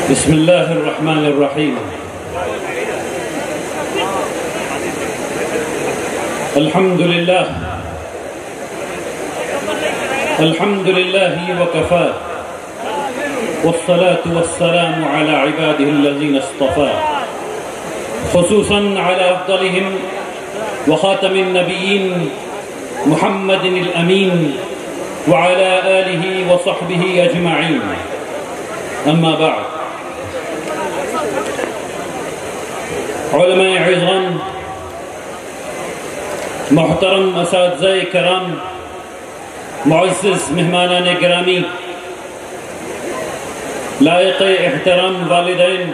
بسم الله الرحمن الرحيم. الحمد لله وكفى، والصلاة والسلام على عباده الذين اصطفى، خصوصا على أفضلهم وخاتم النبيين محمد الأمين وعلى آله وصحبه أجمعين. أما بعد، علماء عظام، محترم اساتذہ کرام، معزز مہمانان گرامی، لائق احترام والدین،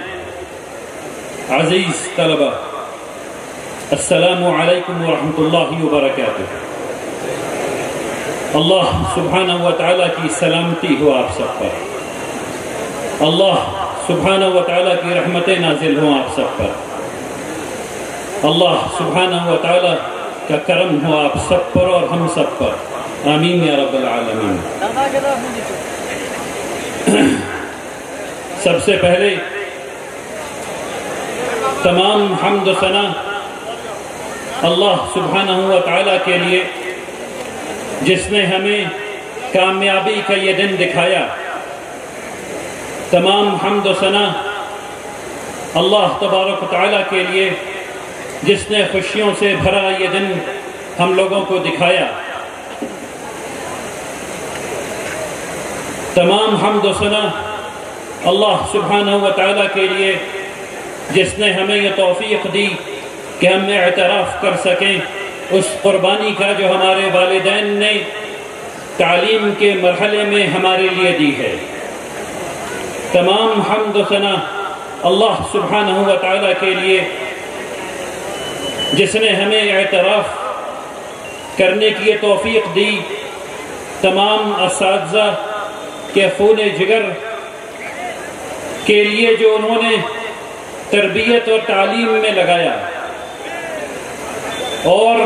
عزیز طلبہ، السلام علیکم ورحمۃ اللہ وبرکاتہ۔ اللہ سبحانہ و تعالیٰ کی سلامتی ہو آپ سب پر، اللہ سبحانہ و تعالیٰ کی رحمتیں نازل ہوں آپ سب پر، اللہ سبحانہ و تعالیٰ کا کرم ہو آپ سب پر اور ہم سب پر، آمین یا رب العالمین۔ سب سے پہلے تمام حمد و ثنا اللہ سبحانہ و تعالیٰ کے لیے، جس نے ہمیں کامیابی کا یہ دن دکھایا۔ تمام حمد و ثنا اللہ تبارک و تعالیٰ کے لیے، جس نے خوشیوں سے بھرا یہ دن ہم لوگوں کو دکھایا۔ تمام حمد و ثنا اللہ سبحانہ و تعالیٰ کے لیے، جس نے ہمیں یہ توفیق دی کہ ہم اعتراف کر سکیں اس قربانی کا جو ہمارے والدین نے تعلیم کے مرحلے میں ہمارے لیے دی ہے۔ تمام حمد و ثنا اللہ سبحانہ و تعالیٰ کے لیے، جس نے ہمیں اعتراف کرنے کی یہ توفیق دی۔ تمام اساتذہ کے خون جگر کے لیے جو انہوں نے تربیت اور تعلیم میں لگایا، اور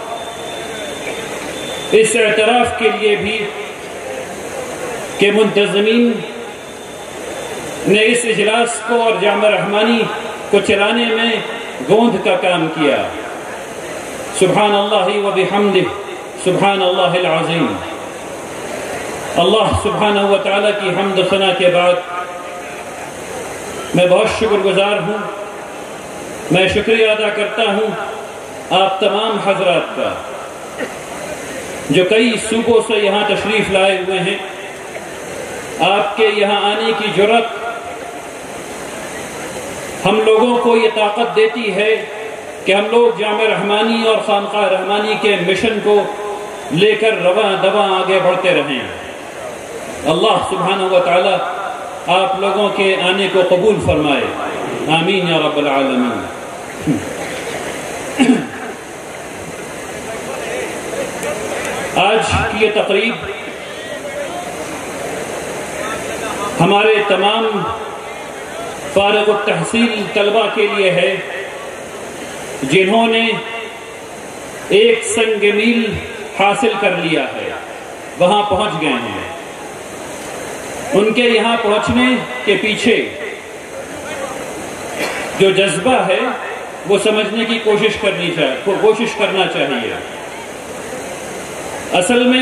اس اعتراف کے لیے بھی کہ منتظمین نے اس اجلاس کو اور جامع رحمانی کو چلانے میں گوندھ کا کام کیا۔ سبحان اللہ و بحمدہ، سبحان اللہ العظیم۔ اللہ سبحانہ و تعالیٰ کی حمد و ثنا کے بعد میں بہت شکر گزار ہوں، میں شکریہ ادا کرتا ہوں آپ تمام حضرات کا، جو کئی صوبوں سے یہاں تشریف لائے ہوئے ہیں۔ آپ کے یہاں آنے کی جرأت ہم لوگوں کو یہ طاقت دیتی ہے کہ ہم لوگ جامع رحمانی اور خانقاہ رحمانی کے مشن کو لے کر رواں دواں آگے بڑھتے رہیں۔ اللہ سبحانہ و تعالی آپ لوگوں کے آنے کو قبول فرمائے، آمین یا رب العالمین۔ آج کی یہ تقریب ہمارے تمام فارغ التحصیل طلبہ کے لیے ہے، جنہوں نے ایک سنگ میل حاصل کر لیا ہے، وہاں پہنچ گئے ہیں۔ ان کے یہاں پہنچنے کے پیچھے جو جذبہ ہے وہ سمجھنے کی کوشش کرنا چاہیے۔ اصل میں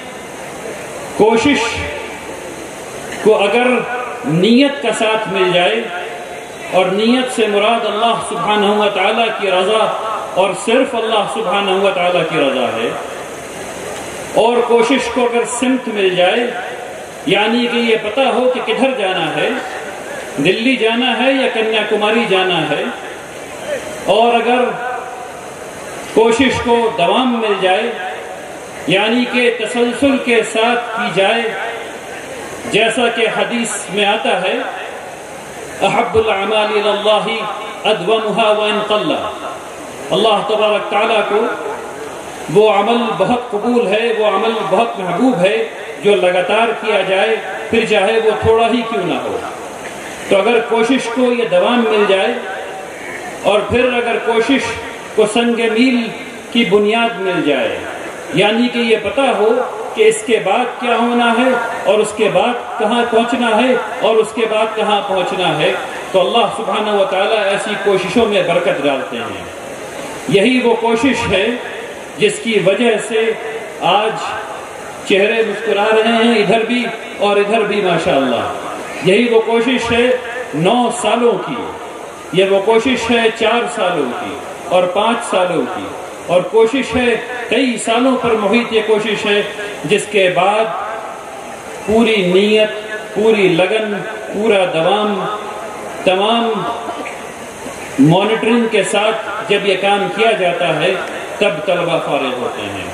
کوشش کو اگر نیت کا ساتھ مل جائے، اور نیت سے مراد اللہ سبحانہ و تعالیٰ کی رضا اور صرف اللہ سبحانہ و تعالیٰ کی رضا ہے، اور کوشش کو اگر سمت مل جائے، یعنی کہ یہ پتہ ہو کہ کدھر جانا ہے، دلی جانا ہے یا کنیا کماری جانا ہے، اور اگر کوشش کو دوام مل جائے، یعنی کہ تسلسل کے ساتھ کی جائے، جیسا کہ حدیث میں آتا ہے، احب الاعمال الی اللہ ادومها وان قل۔ اللہ تبارک تعالیٰ کو وہ عمل بہت قبول ہے، وہ عمل بہت محبوب ہے جو لگاتار کیا جائے، پھر چاہے وہ تھوڑا ہی کیوں نہ ہو۔ تو اگر کوشش کو یہ دوام مل جائے، اور پھر اگر کوشش کو سنگ میل کی بنیاد مل جائے، یعنی کہ یہ پتہ ہو کہ اس کے بعد کیا ہونا ہے اور اس کے بعد کہاں پہنچنا ہے اور اس کے بعد کہاں پہنچنا ہے، تو اللہ سبحانہ و تعالیٰ ایسی کوششوں میں برکت ڈالتے ہیں۔ یہی وہ کوشش ہے جس کی وجہ سے آج چہرے مسکرا رہے ہیں، ادھر بھی اور ادھر بھی ماشاءاللہ۔ یہی وہ کوشش ہے 9 سالوں کی، یہ وہ کوشش ہے 4 سالوں کی اور 5 سالوں کی، اور کوشش ہے کئی سالوں پر محیط یہ کوشش ہے، جس کے بعد پوری نیت، پوری لگن، پورا دوام، تمام مانیٹرنگ کے ساتھ جب یہ کام کیا جاتا ہے تب طلبہ فارغ ہوتے ہیں۔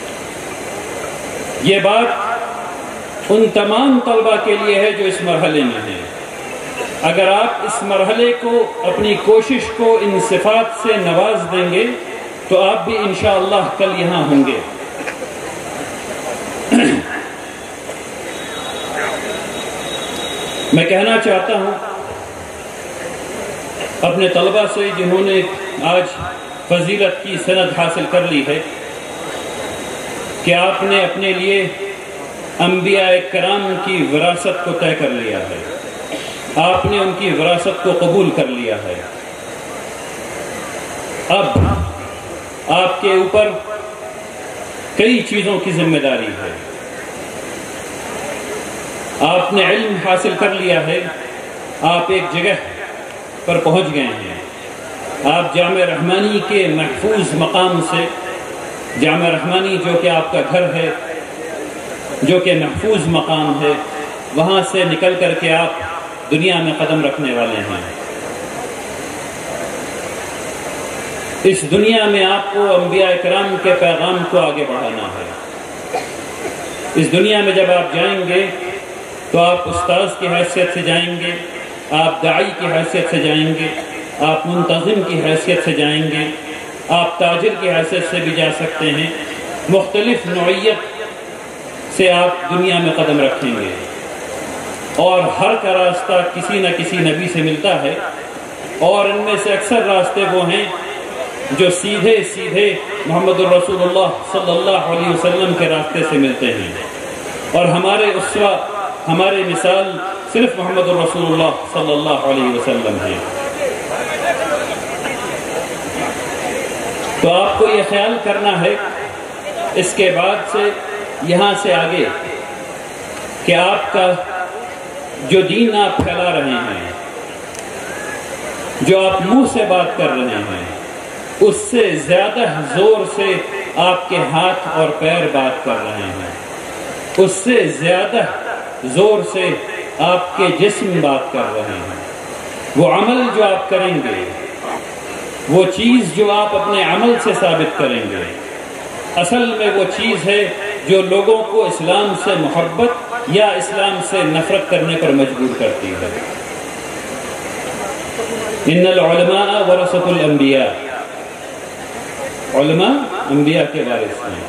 یہ بات ان تمام طلبہ کے لیے ہے جو اس مرحلے میں ہیں۔ اگر آپ اس مرحلے کو، اپنی کوشش کو ان صفات سے نواز دیں گے تو آپ بھی انشاءاللہ کل یہاں ہوں گے۔ میں کہنا چاہتا ہوں اپنے طلبہ سے جنہوں نے آج فضیلت کی سند حاصل کر لی ہے، کہ آپ نے اپنے لیے انبیاء کرام کی وراثت کو طے کر لیا ہے، آپ نے ان کی وراثت کو قبول کر لیا ہے۔ اب آپ کے اوپر کئی چیزوں کی ذمہ داری ہے۔ آپ نے علم حاصل کر لیا ہے، آپ ایک جگہ پر پہنچ گئے ہیں، آپ جامعہ رحمانی کے محفوظ مقام سے، جامعہ رحمانی جو کہ آپ کا گھر ہے، جو کہ محفوظ مقام ہے، وہاں سے نکل کر کے آپ دنیا میں قدم رکھنے والے ہیں۔ اس دنیا میں آپ کو انبیاء کرام کے پیغام کو آگے بڑھانا ہے۔ اس دنیا میں جب آپ جائیں گے تو آپ استاذ کی حیثیت سے جائیں گے، آپ داعی کی حیثیت سے جائیں گے، آپ منتظم کی حیثیت سے جائیں گے، آپ تاجر کی حیثیت سے بھی جا سکتے ہیں، مختلف نوعیت سے آپ دنیا میں قدم رکھیں گے، اور ہر کا راستہ کسی نہ کسی نبی سے ملتا ہے، اور ان میں سے اکثر راستے وہ ہیں جو سیدھے سیدھے محمد الرسول اللہ صلی اللہ علیہ وسلم کے راستے سے ملتے ہیں، اور ہمارے اسوہ، ہماری مثال صرف محمد الرسول اللہ صلی اللہ علیہ وسلم ہے۔ تو آپ کو یہ خیال کرنا ہے اس کے بعد سے، یہاں سے آگے، کہ آپ کا جو دین آپ پھیلا رہے ہیں، جو آپ منہ سے بات کر رہے ہیں، اس سے زیادہ زور سے آپ کے ہاتھ اور پیر بات کر رہے ہیں، اس سے زیادہ زور سے آپ کے جسم بات کر رہے ہیں۔ وہ عمل جو آپ کریں گے، وہ چیز جو آپ اپنے عمل سے ثابت کریں گے، اصل میں وہ چیز ہے جو لوگوں کو اسلام سے محبت یا اسلام سے نفرت کرنے پر مجبور کرتی ہے۔ ان العلماء ورثۃ الانبیاء، علماء انبیاء کے وارث ہیں۔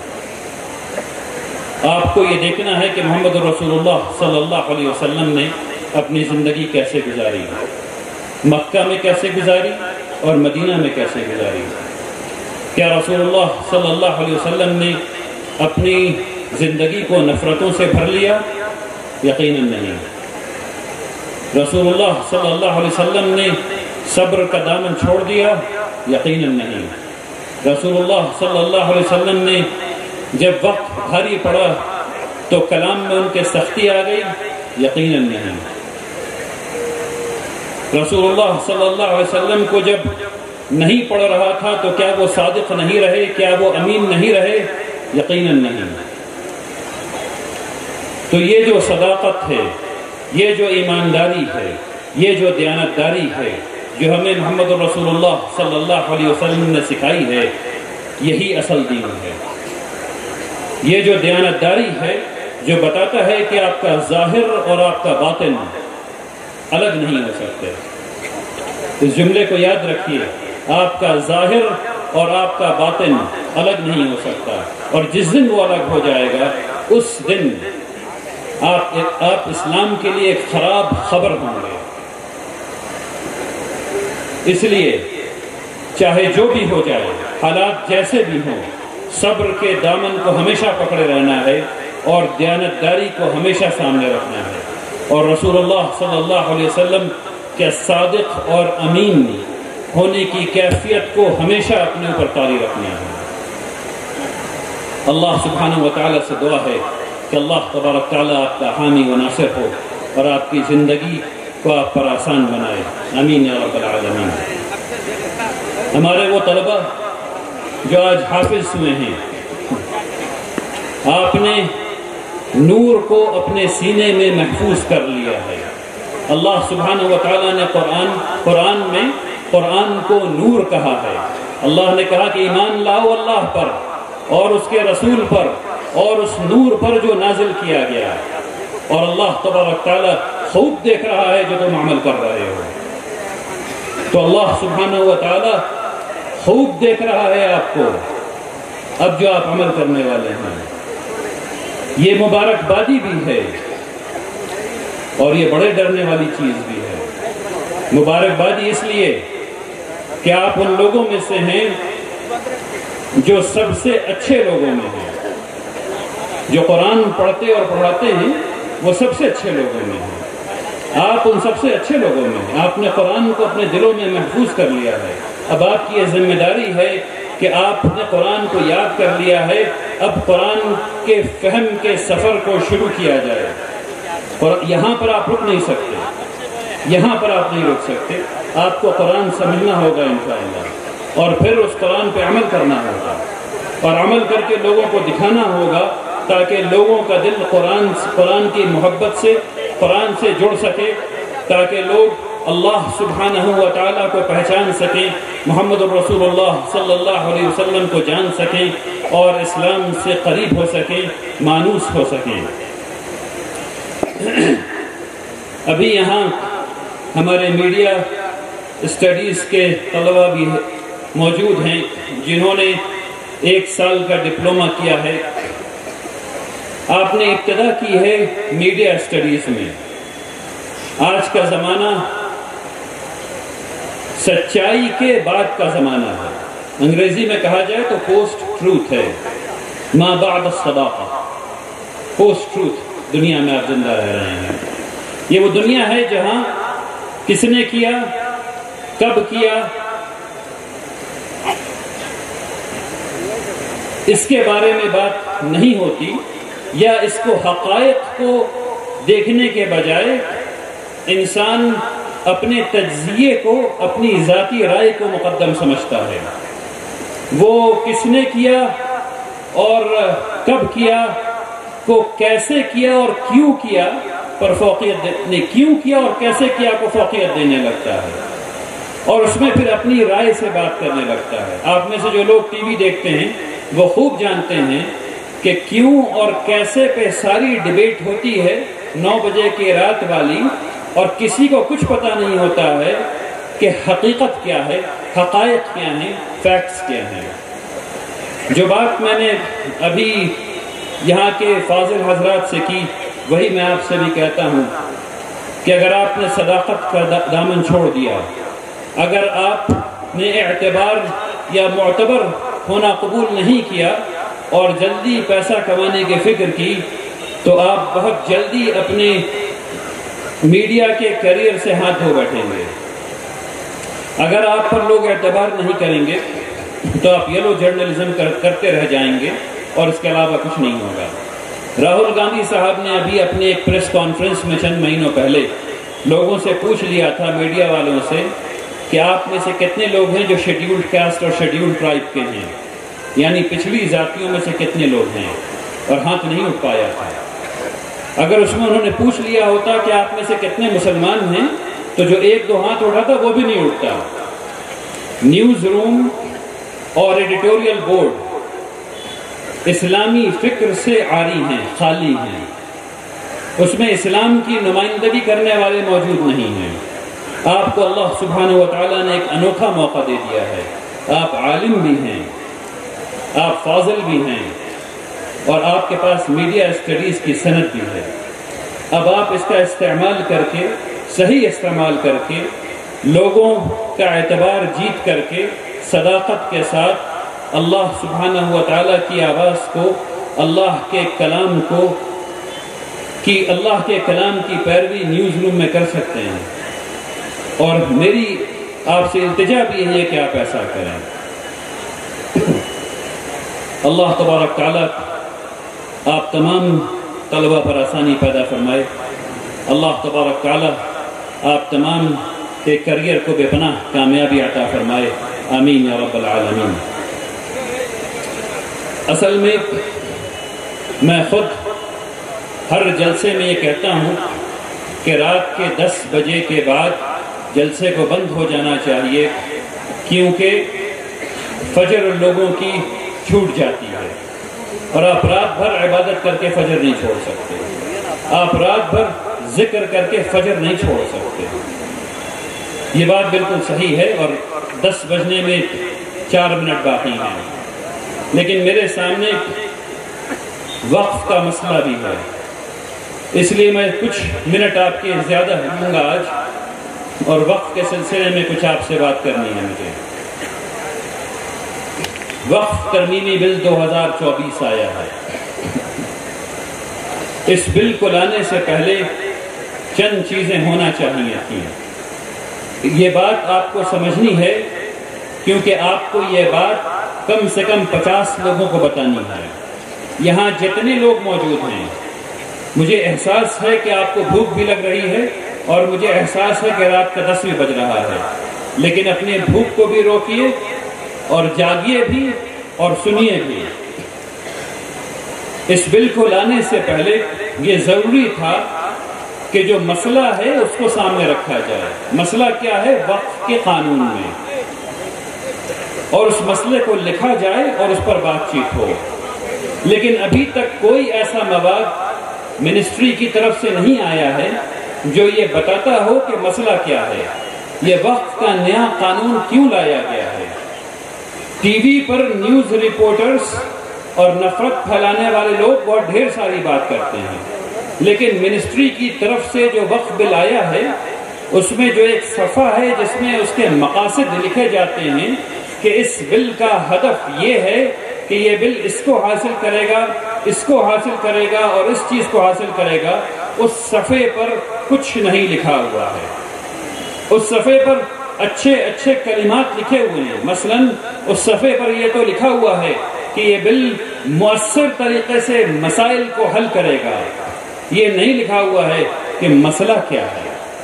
آپ کو یہ دیکھنا ہے کہ محمد رسول اللہ صلی اللہ علیہ وسلم نے اپنی زندگی کیسے گزاری، مکہ میں کیسے گزاری اور مدینہ میں کیسے گزاری۔ کیا رسول اللہ صلی اللہ علیہ وسلم نے اپنی زندگی کو نفرتوں سے بھر لیا؟ یقیناً نہیں۔ رسول اللہ صلی اللہ علیہ وسلم نے صبر کا دامن چھوڑ دیا؟ یقیناً نہیں۔ رسول اللہ صلی اللہ علیہ وسلم نے جب وقت بھاری پڑا تو کلام میں ان کے سختی آ گئی؟ یقیناً نہیں۔ رسول اللہ صلی اللہ علیہ وسلم کو جب نہیں پڑھ رہا تھا تو کیا وہ صادق نہیں رہے؟ کیا وہ امین نہیں رہے؟ یقیناً نہیں۔ تو یہ جو صداقت ہے، یہ جو ایمانداری ہے، یہ جو دیانتداری ہے جو ہمیں محمد رسول اللہ صلی اللہ علیہ وسلم نے سکھائی ہے، یہی اصل دین ہے۔ یہ جو دیانتداری ہے جو بتاتا ہے کہ آپ کا ظاہر اور آپ کا باطن الگ نہیں ہو سکتے۔ اس جملے کو یاد رکھیے، آپ کا ظاہر اور آپ کا باطن الگ نہیں ہو سکتا، اور جس دن وہ الگ ہو جائے گا اس دن آپ اسلام کے لیے ایک خراب خبر ہوں گے۔ اس لیے چاہے جو بھی ہو جائے، حالات جیسے بھی ہوں، صبر کے دامن کو ہمیشہ پکڑے رہنا ہے اور دیانتداری کو ہمیشہ سامنے رکھنا ہے، اور رسول اللہ صلی اللہ علیہ وسلم کے صادق اور امین ہونے کی کیفیت کو ہمیشہ اپنے اوپر طاری رکھنا ہے۔ اللہ سبحانہ و تعالیٰ سے دعا ہے کہ اللہ تبارک تعالیٰ آپ کا حامی و ناصر ہو اور آپ کی زندگی کو آپ پر آسان بنائے، آمین یا رب العالمین۔ ہمارے وہ طلبہ جو آج حافظ ہوئے ہیں، آپ نے نور کو اپنے سینے میں محفوظ کر لیا ہے۔ اللہ سبحانہ و تعالیٰ نے قرآن میں قرآن کو نور کہا ہے۔ اللہ نے کہا کہ ایمان لاؤ اللہ پر اور اس کے رسول پر اور اس نور پر جو نازل کیا گیا، اور اللہ تبارک تعالیٰ خوب دیکھ رہا ہے جو تم عمل کر رہے ہو۔ تو اللہ سبحانہ و تعالیٰ خوب دیکھ رہا ہے آپ کو، اب جو آپ عمل کرنے والے ہیں۔ یہ مبارک بادی بھی ہے اور یہ بڑے ڈرنے والی چیز بھی ہے۔ مبارک بادی اس لیے کہ آپ ان لوگوں میں سے ہیں جو سب سے اچھے لوگوں میں ہیں، جو قرآن پڑھتے اور پڑھاتے ہیں وہ سب سے اچھے لوگوں میں ہیں۔ آپ ان سب سے اچھے لوگوں میں ہیں۔ آپ نے قرآن کو اپنے دلوں میں محفوظ کر لیا ہے۔ اب آپ کی یہ ذمہ داری ہے کہ آپ نے قرآن کو یاد کر لیا ہے، اب قرآن کے فہم کے سفر کو شروع کیا جائے۔ اور یہاں پر آپ رک نہیں سکتے، یہاں پر آپ نہیں رک سکتے، آپ کو قرآن سمجھنا ہوگا انشاءاللہ، اور پھر اس قرآن پہ عمل کرنا ہوگا، اور عمل کر کے لوگوں کو دکھانا ہوگا تاکہ لوگوں کا دل قرآن کی محبت سے، قرآن سے جڑ سکے، تاکہ لوگ اللہ سبحانہ و تعالیٰ کو پہچان سکیں، محمد الرسول اللہ صلی اللہ علیہ وسلم کو جان سکیں، اور اسلام سے قریب ہو سکیں، مانوس ہو سکیں۔ ابھی یہاں ہمارے میڈیا اسٹڈیز کے طلبہ بھی موجود ہیں جنہوں نے 1 سال کا ڈپلومہ کیا ہے۔ آپ نے ابتدا کی ہے میڈیا اسٹڈیز میں۔ آج کا زمانہ سچائی کے بعد کا زمانہ ہے، انگریزی میں کہا جائے تو پوسٹ ٹروتھ ہے، ما بعد الصداقہ، پوسٹ ٹروتھ دنیا میں آپ زندہ رہ رہے ہیں۔ یہ وہ دنیا ہے جہاں کس نے کیا، کب کیا، اس کے بارے میں بات نہیں ہوتی، یا اس کو حقائق کو دیکھنے کے بجائے انسان اپنے تجزیے کو، اپنی ذاتی رائے کو مقدم سمجھتا ہے۔ وہ کس نے کیا اور کب کیا کو کیسے کیا اور کیوں کیا پر فوقیت نے کیوں کیا اور کیسے کیا کو فوقیت دینے لگتا ہے، اور اس میں پھر اپنی رائے سے بات کرنے لگتا ہے۔ آپ میں سے جو لوگ ٹی وی دیکھتے ہیں وہ خوب جانتے ہیں کہ کیوں اور کیسے پہ ساری ڈیبیٹ ہوتی ہے 9 بجے کی رات والی، اور کسی کو کچھ پتہ نہیں ہوتا ہے کہ حقیقت کیا ہے، حقائق کیا ہیں، فیکٹس کیا ہیں۔ جو بات میں نے ابھی یہاں کے فاضل حضرات سے کی، وہی میں آپ سے بھی کہتا ہوں کہ اگر آپ نے صداقت کا دامن چھوڑ دیا، اگر آپ نے اعتبار یا معتبر ہونا قبول نہیں کیا اور جلدی پیسہ کمانے کی فکر کی، تو آپ بہت جلدی اپنے میڈیا کے کیریئر سے ہاتھ دھو بیٹھیں گے۔ اگر آپ پر لوگ اعتبار نہیں کریں گے تو آپ یلو جرنلزم کرتے رہ جائیں گے، اور اس کے علاوہ کچھ نہیں ہوگا۔ راہل گاندھی صاحب نے ابھی اپنے ایک پریس کانفرنس میں چند مہینوں پہلے لوگوں سے پوچھ لیا تھا، میڈیا والوں سے، کہ آپ میں سے کتنے لوگ ہیں جو شیڈیولڈ کاسٹ اور شیڈیولڈ ٹرائب کے ہیں، یعنی پچھڑی ذاتیوں میں سے کتنے لوگ ہیں، اور ہاتھ نہیں اٹھ پایا تھا۔ اگر اس میں انہوں نے پوچھ لیا ہوتا کہ آپ میں سے کتنے مسلمان ہیں، تو جو 1-2 ہاتھ اٹھاتا وہ بھی نہیں اٹھتا۔ نیوز روم اور ایڈیٹوریل بورڈ اسلامی فکر سے عاری ہیں، خالی ہیں، اس میں اسلام کی نمائندگی کرنے والے موجود نہیں ہیں۔ آپ کو اللہ سبحانہ و تعالیٰ نے ایک انوکھا موقع دے دیا ہے، آپ عالم بھی ہیں، آپ فاضل بھی ہیں، اور آپ کے پاس میڈیا اسٹڈیز کی سند بھی ہے۔ اب آپ اس کا استعمال کر کے، صحیح استعمال کر کے، لوگوں کا اعتبار جیت کر کے، صداقت کے ساتھ اللہ سبحانہ و تعالیٰ کی آواز کو اللہ کے کلام کی پیروی نیوز روم میں کر سکتے ہیں، اور میری آپ سے التجا بھی ہے کہ آپ ایسا کریں۔ اللہ تبارک تعالیٰ آپ تمام طلبہ پر آسانی پیدا فرمائے۔ اللہ تبارک تعالیٰ آپ تمام کے کریئر کو بے پناہ کامیابی عطا فرمائے، آمین یا رب العالمین۔ اصل میں میں خود ہر جلسے میں یہ کہتا ہوں کہ رات کے 10 بجے کے بعد جلسے کو بند ہو جانا چاہیے، کیونکہ فجر لوگوں کی چھوٹ جاتی ہے، اور آپ رات بھر عبادت کر کے فجر نہیں چھوڑ سکتے، آپ رات بھر ذکر کر کے فجر نہیں چھوڑ سکتے۔ یہ بات بالکل صحیح ہے، اور 10 بجنے میں 4 منٹ باقی ہیں، لیکن میرے سامنے وقف کا مسئلہ بھی ہے، اس لیے میں کچھ منٹ آپ کے زیادہ لوں گا آج، اور وقف کے سلسلے میں کچھ آپ سے بات کرنی ہے مجھے۔ وقف ترمیمی بل 2024 آیا ہے۔ اس بل کو لانے سے پہلے چند چیزیں ہونا چاہیے تھیں۔ یہ بات آپ کو سمجھنی ہے، کیونکہ آپ کو یہ بات کم سے کم 50 لوگوں کو بتانی ہے۔ یہاں جتنے لوگ موجود ہیں، مجھے احساس ہے کہ آپ کو بھوک بھی لگ رہی ہے، اور مجھے احساس ہے کہ رات کا 10 بھی بج رہا ہے، لیکن اپنے بھوک کو بھی روکیے اور جاگیے بھی اور سنیے بھی۔ اس بل کو لانے سے پہلے یہ ضروری تھا کہ جو مسئلہ ہے اس کو سامنے رکھا جائے۔ مسئلہ کیا ہے؟ وقف کے قانون میں، اور اس مسئلے کو لکھا جائے اور اس پر بات چیت ہو۔ لیکن ابھی تک کوئی ایسا مواد منسٹری کی طرف سے نہیں آیا ہے جو یہ بتاتا ہو کہ مسئلہ کیا ہے، یہ وقف کا نیا قانون کیوں لایا گیا ہے۔ ٹی وی پر نیوز رپورٹرز اور نفرت پھیلانے والے لوگ بہت ڈھیر ساری بات کرتے ہیں، لیکن منسٹری کی طرف سے جو وقف بل آیا ہے اس میں جو ایک صفحہ ہے جس میں اس کے مقاصد لکھے جاتے ہیں کہ اس بل کا ہدف یہ ہے کہ یہ بل اس کو حاصل کرے گا، اس کو حاصل کرے گا اور اس چیز کو حاصل کرے گا، اس صفحے پر کچھ نہیں لکھا ہوا ہے۔ اس صفحے پر اچھے اچھے کلمات لکھے ہوئے ہیں، مثلا اس صفحے پر یہ تو لکھا ہوا ہے کہ یہ بل مؤثر طریقے سے مسائل کو حل کرے گا، یہ نہیں لکھا ہوا ہے کہ مسئلہ کیا ہے۔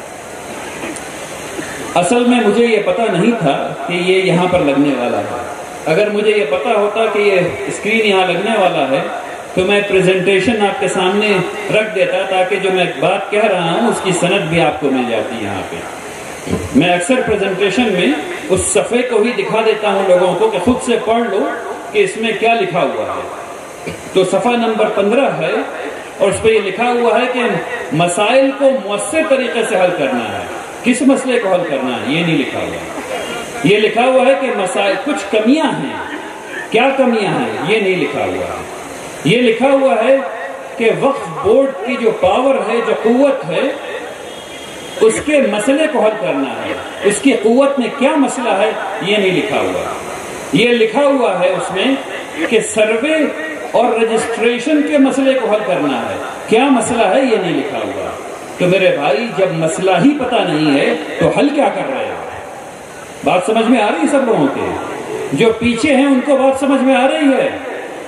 اصل میں مجھے یہ پتہ نہیں تھا کہ یہ یہاں پر لگنے والا ہے۔ اگر مجھے یہ پتہ ہوتا کہ یہ اسکرین یہاں لگنے والا ہے تو میں پریزنٹیشن آپ کے سامنے رکھ دیتا، تاکہ جو میں بات کہہ رہا ہوں اس کی سند بھی آپ کو مل جاتی یہاں پہ۔ میں اکثر پریزنٹیشن میں اس صفحے کو ہی دکھا دیتا ہوں لوگوں کو کہ خود سے پڑھ لو کہ اس میں کیا لکھا ہوا ہے۔ تو صفحہ نمبر 15 ہے، اور اس پہ یہ لکھا ہوا ہے کہ مسائل کو مؤثر طریقے سے حل کرنا ہے۔ کس مسئلے کو حل کرنا ہے یہ نہیں لکھا ہوا، یہ لکھا ہوا ہے کہ مسائل کچھ کمیاں ہیں، کیا کمیاں ہیں یہ نہیں لکھا ہوا ہے۔ یہ لکھا ہوا ہے کہ وقف بورڈ کی جو پاور ہے، جو قوت ہے، اس کے مسئلے کو حل کرنا ہے۔ اس کی قوت میں کیا مسئلہ ہے یہ نہیں لکھا ہوا۔ یہ لکھا ہوا ہے اس میں کہ سروے اور رجسٹریشن کے مسئلے کو حل کرنا ہے، کیا مسئلہ ہے یہ نہیں لکھا ہوا۔ تو میرے بھائی، جب مسئلہ ہی پتہ نہیں ہے تو حل کیا کر رہے ہو؟ بات سمجھ میں آ رہی ہے سب لوگوں کے؟ جو پیچھے ہیں ان کو بات سمجھ میں آ رہی ہے؟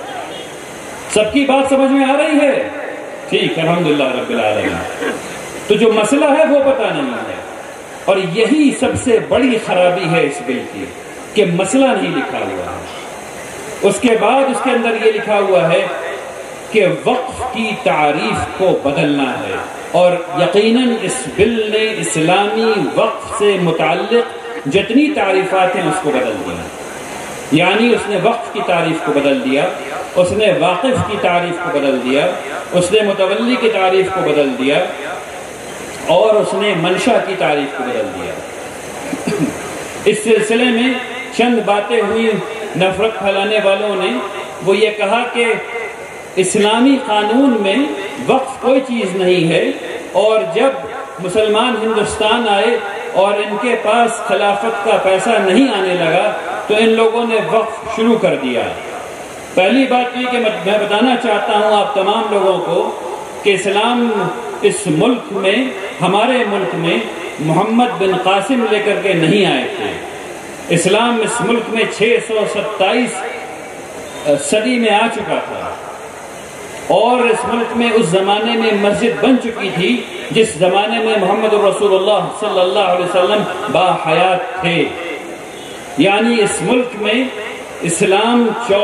سب کی بات سمجھ میں آ رہی ہے؟ ٹھیک، الحمدللہ رب العالمین۔ تو جو مسئلہ ہے وہ پتہ نہیں ہے، اور یہی سب سے بڑی خرابی ہے اس بل کی کہ مسئلہ نہیں لکھا ہوا ہے۔ اس کے بعد اس کے اندر یہ لکھا ہوا ہے کہ وقف کی تعریف کو بدلنا ہے، اور یقیناً اس بل نے اسلامی وقف سے متعلق جتنی تعریفات ہیں اس کو بدل دیا۔ یعنی اس نے وقف کی تعریف کو بدل دیا، اس نے واقف کی تعریف کو بدل دیا، اس نے متولی کی تعریف کو بدل دیا، اور اس نے منشا کی تعریف کو بدل دیا۔ اس سلسلے میں چند باتیں ہوئی نفرت پھیلانے والوں نے، وہ یہ کہا کہ اسلامی قانون میں وقف کوئی چیز نہیں ہے، اور جب مسلمان ہندوستان آئے اور ان کے پاس خلافت کا پیسہ نہیں آنے لگا تو ان لوگوں نے وقف شروع کر دیا۔ پہلی بات یہ کہ میں بتانا چاہتا ہوں آپ تمام لوگوں کو کہ اسلام اس ملک میں، ہمارے ملک میں محمد بن قاسم لے کر کے نہیں آئے تھے۔ اسلام اس ملک میں 627 صدی میں آ چکا تھا، اور اس ملک میں اس زمانے میں مسجد بن چکی تھی جس زمانے میں محمد رسول اللہ صلی اللہ علیہ وسلم باحیات تھے۔ یعنی اس ملک میں اسلام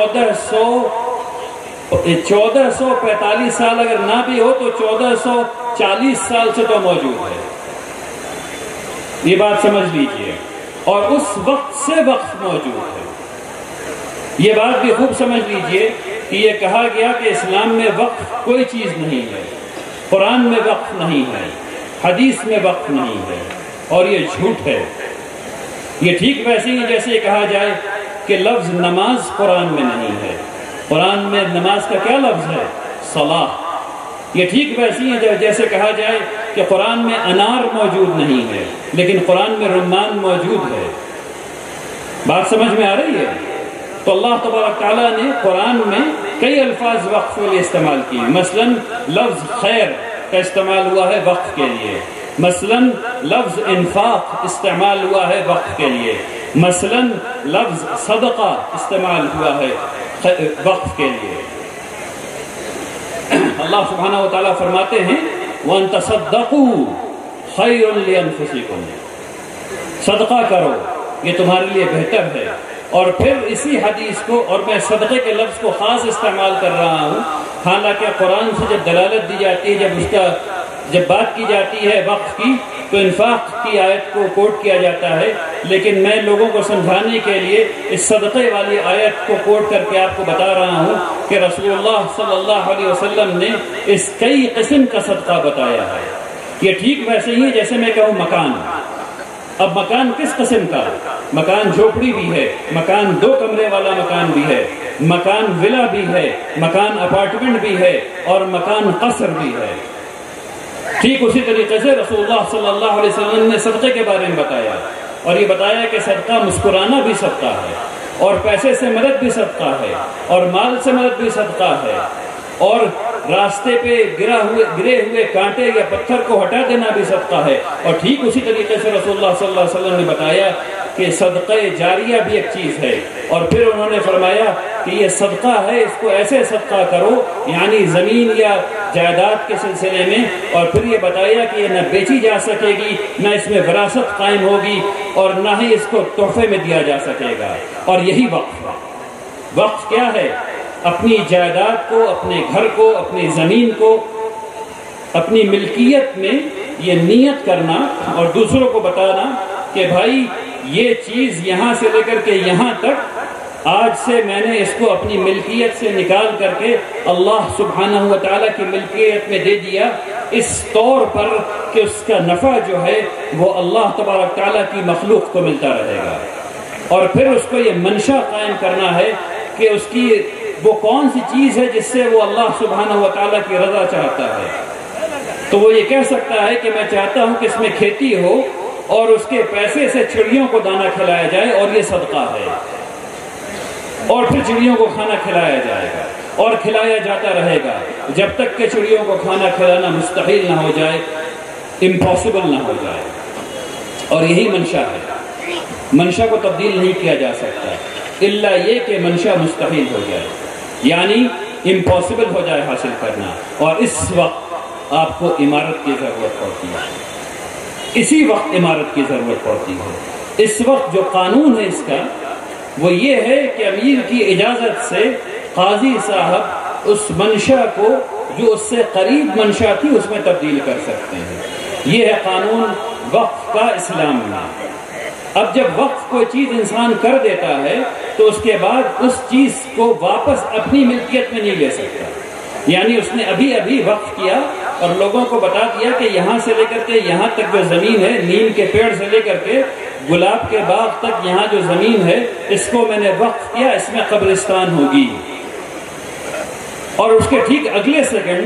1445 سال اگر نہ بھی ہو تو 1440 سال سے تو موجود ہے، یہ بات سمجھ لیجئے، اور اس وقت سے وقت موجود ہے۔ یہ بات بھی خوب سمجھ لیجئے کہ یہ کہا گیا کہ اسلام میں وقف کوئی چیز نہیں ہے، قرآن میں وقف نہیں ہے، حدیث میں وقف نہیں ہے، اور یہ جھوٹ ہے۔ یہ ٹھیک ویسے ہی جیسے کہا جائے کہ لفظ نماز قرآن میں نہیں ہے۔ قرآن میں نماز کا کیا لفظ ہے؟ صلاح۔ یہ ٹھیک ویسے ہی جیسے کہا جائے کہ قرآن میں انار موجود نہیں ہے لیکن قرآن میں رمان موجود ہے۔ بات سمجھ میں آ رہی ہے؟ تو اللہ تبارک تعالیٰ نے قرآن میں کئی الفاظ وقف کے لیے استعمال کیے، مثلا لفظ خیر کا استعمال ہوا ہے وقف کے لیے، مثلا لفظ انفاق استعمال ہوا ہے وقف کے لیے، مثلا لفظ صدقہ استعمال ہوا ہے وقف کے لیے۔ اللہ سبحانہ و تعالیٰ فرماتے ہیں وَأَن تَصَدَّقُوا خَيْرٌ لِأَنفُسِكُمْ، صدقہ کرو یہ تمہارے لیے بہتر ہے۔ اور پھر اسی حدیث کو، اور میں صدقے کے لفظ کو خاص استعمال کر رہا ہوں، حالانکہ قرآن سے جب دلالت دی جاتی ہے، جب بات کی جاتی ہے وقف کی تو انفاق کی آیت کو کوٹ کیا جاتا ہے، لیکن میں لوگوں کو سمجھانے کے لیے اس صدقے والی آیت کو کوٹ کر کے آپ کو بتا رہا ہوں کہ رسول اللہ صلی اللہ علیہ وسلم نے اس کئی قسم کا صدقہ بتایا ہے۔ یہ ٹھیک ویسے ہی جیسے میں کہوں مکان۔ اب مکان کس قسم کا؟ مکان جھوپڑی بھی ہے، مکان 2 کمرے والا مکان بھی ہے، مکان ولا بھی ہے، مکان اپارٹمنٹ بھی ہے، اور مکان قصر بھی ہے۔ ٹھیک اسی طریقے سے رسول اللہ صلی اللہ علیہ وسلم نے صدقے کے بارے میں بتایا، اور یہ بتایا کہ صدقہ مسکرانا بھی صدقہ ہے، اور پیسے سے مدد بھی صدقہ ہے، اور مال سے مدد بھی صدقہ ہے، اور راستے پہ گرے ہوئے کانٹے یا پتھر کو ہٹا دینا بھی صدقہ ہے۔ اور ٹھیک اسی طریقے سے رسول اللہ صلی اللہ علیہ وسلم نے بتایا کہ صدقہ جاریہ بھی ایک چیز ہے، اور پھر انہوں نے فرمایا کہ یہ صدقہ ہے، اس کو ایسے صدقہ کرو یعنی زمین یا جائیداد کے سلسلے میں، اور پھر یہ بتایا کہ یہ نہ بیچی جا سکے گی، نہ اس میں وراثت قائم ہوگی، اور نہ ہی اس کو تحفے میں دیا جا سکے گا۔ اور یہی وقف ہے۔ وقف کیا ہے؟ اپنی جائیداد کو، اپنے گھر کو، اپنی زمین کو، اپنی ملکیت میں یہ نیت کرنا اور دوسروں کو بتانا کہ بھائی یہ چیز یہاں سے لے کر کے یہاں تک آج سے میں نے اس کو اپنی ملکیت سے نکال کر کے اللہ سبحانہ و تعالیٰ کی ملکیت میں دے دیا، اس طور پر کہ اس کا نفع جو ہے وہ اللہ تبارک تعالیٰ کی مخلوق کو ملتا رہے گا۔ اور پھر اس کو یہ منشا قائم کرنا ہے کہ اس کی وہ کون سی چیز ہے جس سے وہ اللہ سبحانہ و تعالیٰ کی رضا چاہتا ہے۔ تو وہ یہ کہہ سکتا ہے کہ میں چاہتا ہوں کہ اس میں کھیتی ہو اور اس کے پیسے سے چڑیوں کو دانہ کھلایا جائے، اور یہ صدقہ ہے، اور پھر چڑیوں کو کھانا کھلایا جائے گا اور کھلایا جاتا رہے گا جب تک کہ چڑیوں کو کھانا کھلانا مستحیل نہ ہو جائے، امپاسبل نہ ہو جائے۔ اور یہی منشا ہے، منشا کو تبدیل نہیں کیا جا سکتا الا یہ کہ منشا مستحیل ہو جائے، یعنی امپاسبل ہو جائے حاصل کرنا۔ اور اس وقت آپ کو عمارت کی ضرورت پڑتی ہے، اسی وقت عمارت کی ضرورت پڑتی ہے۔ اس وقت جو قانون ہے اس کا وہ یہ ہے کہ امیر کی اجازت سے قاضی صاحب اس منشا کو جو اس سے قریب منشا تھی اس میں تبدیل کر سکتے ہیں۔ یہ ہے قانون وقف کا اسلام میں۔ اب جب وقف کوئی چیز انسان کر دیتا ہے تو اس کے بعد اس چیز کو واپس اپنی ملکیت میں نہیں لے سکتا، یعنی اس نے ابھی وقف کیا اور لوگوں کو بتا دیا کہ یہاں سے لے کر کے یہاں تک جو زمین ہے، نیم کے پیڑ سے لے کر کے گلاب کے باغ تک یہاں جو زمین ہے اس کو میں نے وقف کیا، اس میں قبرستان ہوگی۔ اور اس کے ٹھیک اگلے سیکنڈ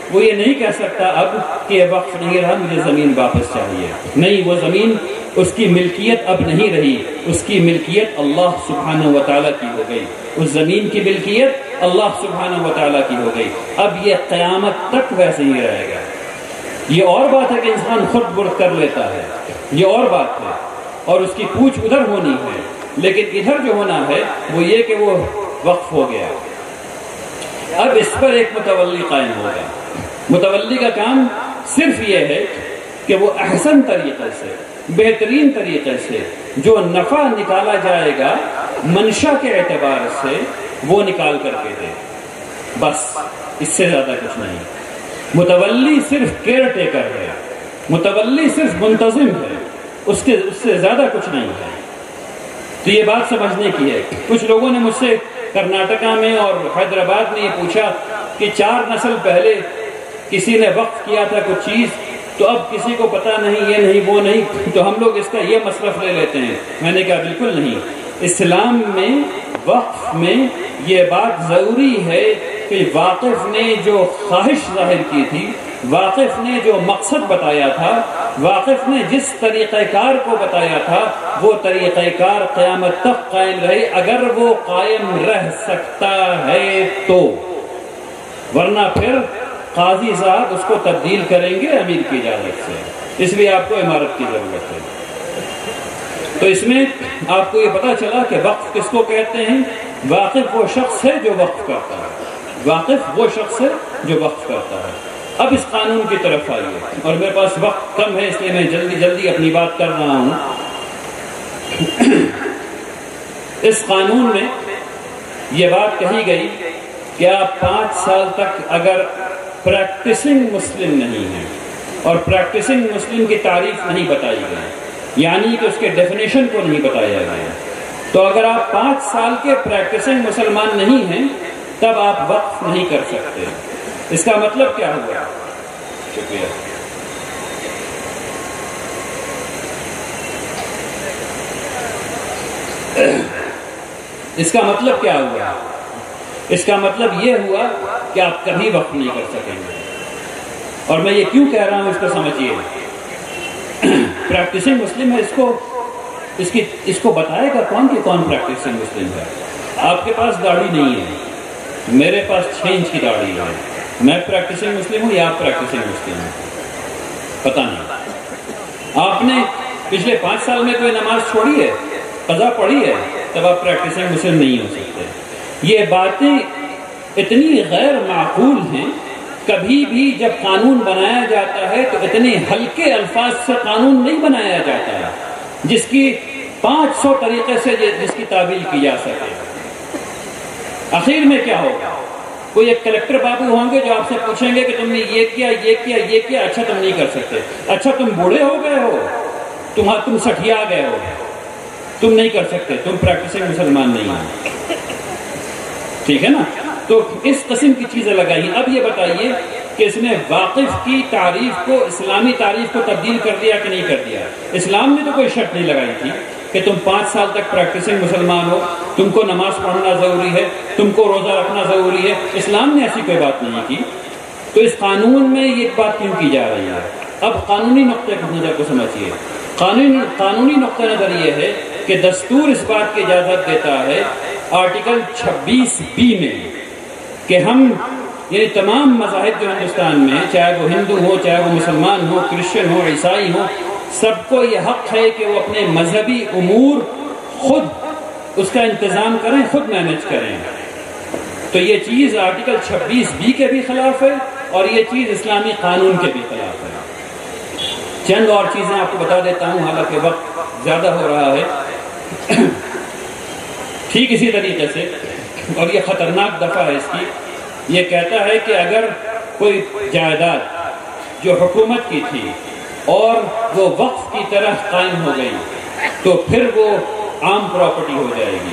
وہ یہ نہیں کہہ سکتا اب کہ یہ وقف نہیں رہا، مجھے زمین واپس چاہیے. نہیں، وہ زمین اس کی ملکیت اب نہیں رہی، اس کی ملکیت اللہ سبحانہ و تعالیٰ کی ہو گئی. اس زمین کی ملکیت اللہ سبحانہ و تعالیٰ کی ہو گئی. اب یہ قیامت تک ویسے ہی رہے گا. یہ اور بات ہے کہ انسان خود برد کر لیتا ہے، یہ اور بات ہے، اور اس کی پوچھ ادھر ہونی ہے، لیکن ادھر جو ہونا ہے وہ یہ کہ وہ وقف ہو گیا. اب اس پر ایک متولی قائم ہوگا. متولی کا کام صرف یہ ہے کہ وہ احسن طریقے سے، بہترین طریقے سے جو نفع نکالا جائے گا منشا کے اعتبار سے وہ نکال کر کے دے، بس اس سے زیادہ کچھ نہیں. متولی صرف کیئر ٹیکر ہے، متولی صرف منتظم ہے، اس سے زیادہ کچھ نہیں ہے. تو یہ بات سمجھنے کی ہے. کچھ لوگوں نے مجھ سے کرناٹکا میں اور حیدرآباد میں یہ پوچھا کہ 4 نسل پہلے کسی نے وقف کیا تھا کچھ چیز، تو اب کسی کو پتا نہیں، یہ نہیں وہ نہیں، تو ہم لوگ اس کا یہ مصرف لے لیتے ہیں. میں نے کہا بالکل نہیں. اسلام میں وقف میں یہ بات ضروری ہے کہ واقف نے جو خواہش ظاہر کی تھی، واقف نے جو مقصد بتایا تھا، واقف نے جس طریقہ کار کو بتایا تھا، وہ طریقہ کار قیامت تک قائم رہے، اگر وہ قائم رہ سکتا ہے تو. ورنہ پھر قاضی صاحب اس کو تبدیل کریں گے امیر کی اجازت سے، اس لیے آپ کو عمارت کی ضرورت ہے. تو اس میں آپ کو یہ پتا چلا کہ وقف کس کو کہتے ہیں. واقف وہ شخص ہے جو وقف کرتا ہے، واقف وہ شخص ہے جو وقف کرتا ہے. اب اس قانون کی طرف آئیے، اور میرے پاس وقت کم ہے اس لیے میں جلدی جلدی اپنی بات کر رہا ہوں. اس قانون میں یہ بات کہی گئی کہ آپ 5 سال تک اگر پریکٹسنگ مسلم نہیں ہیں، اور پریکٹسنگ مسلم کی تعریف نہیں بتائی گئی، یعنی کہ اس کے ڈیفینیشن کو نہیں بتایا گیا، تو اگر آپ 5 سال کے پریکٹسنگ مسلمان نہیں ہیں تب آپ وقف نہیں کر سکتے. اس کا مطلب کیا ہوا؟ شکریہ. اس کا مطلب کیا ہوا؟ اس کا مطلب یہ ہوا کہ آپ کبھی وقف نہیں کر سکیں گے. اور میں یہ کیوں کہہ رہا ہوں اس کو سمجھیے. پریکٹسنگ مسلم ہے، اس کو بتائے گا کون کہ کون پریکٹسنگ مسلم ہے. آپ کے پاس داڑھی نہیں ہے، میرے پاس 6 انچ کی داڑھی ہے. میں پریکٹسنگ مسلم ہوں یا آپ پریکٹسنگ مسلم ہیں؟ پتہ نہیں. آپ نے پچھلے 5 سال میں کوئی نماز چھوڑی ہے، قضا پڑھی ہے، تب آپ پریکٹسنگ مسلم نہیں ہو سکتے. یہ باتیں اتنی غیر معقول ہیں. کبھی بھی جب قانون بنایا جاتا ہے تو اتنے ہلکے الفاظ سے قانون نہیں بنایا جاتا ہے جس کی 500 طریقے سے جس کی تعبیل کی جا سکے. آخر میں کیا ہوگا؟ کوئی ایک کلیکٹر بابو ہوں گے جو آپ سے پوچھیں گے کہ تم نے یہ کیا یہ کیا یہ کیا. اچھا تم نہیں کر سکتے. اچھا تم بوڑھے ہو گئے ہو، تم سٹھیا گئے ہو، تم نہیں کر سکتے، تم پریکٹسنگ مسلمان نہیں ہو. ٹھیک ہے نا؟ تو اس قسم کی چیزیں لگائی. اب یہ بتائیے کہ اس نے واقف کی تعریف کو، اسلامی تعریف کو تبدیل کر دیا کہ نہیں کر دیا؟ اسلام نے تو کوئی شرط نہیں لگائی تھی کہ تم 5 سال تک پریکٹسنگ مسلمان ہو، تم کو نماز پڑھنا ضروری ہے، تم کو روزہ رکھنا ضروری ہے. اسلام نے ایسی کوئی بات نہیں کی. تو اس قانون میں یہ بات کیوں کی جا رہی ہے؟ اب قانونی نقطۂ نظر کو سمجھیے. قانونی نقطۂ نظر یہ ہے کہ دستور اس بات کی اجازت دیتا ہے آرٹیکل 26B میں کہ ہم، یعنی تمام مذاہب جو ہندوستان میں، چاہے وہ ہندو ہو، چاہے وہ مسلمان ہو، کرسچن ہو، عیسائی ہو، سب کو یہ حق ہے کہ وہ اپنے مذہبی امور خود اس کا انتظام کریں، خود مینج کریں. تو یہ چیز آرٹیکل 26B کے بھی خلاف ہے اور یہ چیز اسلامی قانون کے بھی خلاف ہے. چند اور چیزیں آپ کو بتا دیتا ہوں حالانکہ وقت زیادہ ہو رہا ہے. ٹھیک اسی طریقے سے، اور یہ خطرناک دفعہ ہے اس کی، یہ کہتا ہے کہ اگر کوئی جائیداد جو حکومت کی تھی اور وہ وقف کی طرح قائم ہو گئی تو پھر وہ عام پراپرٹی ہو جائے گی.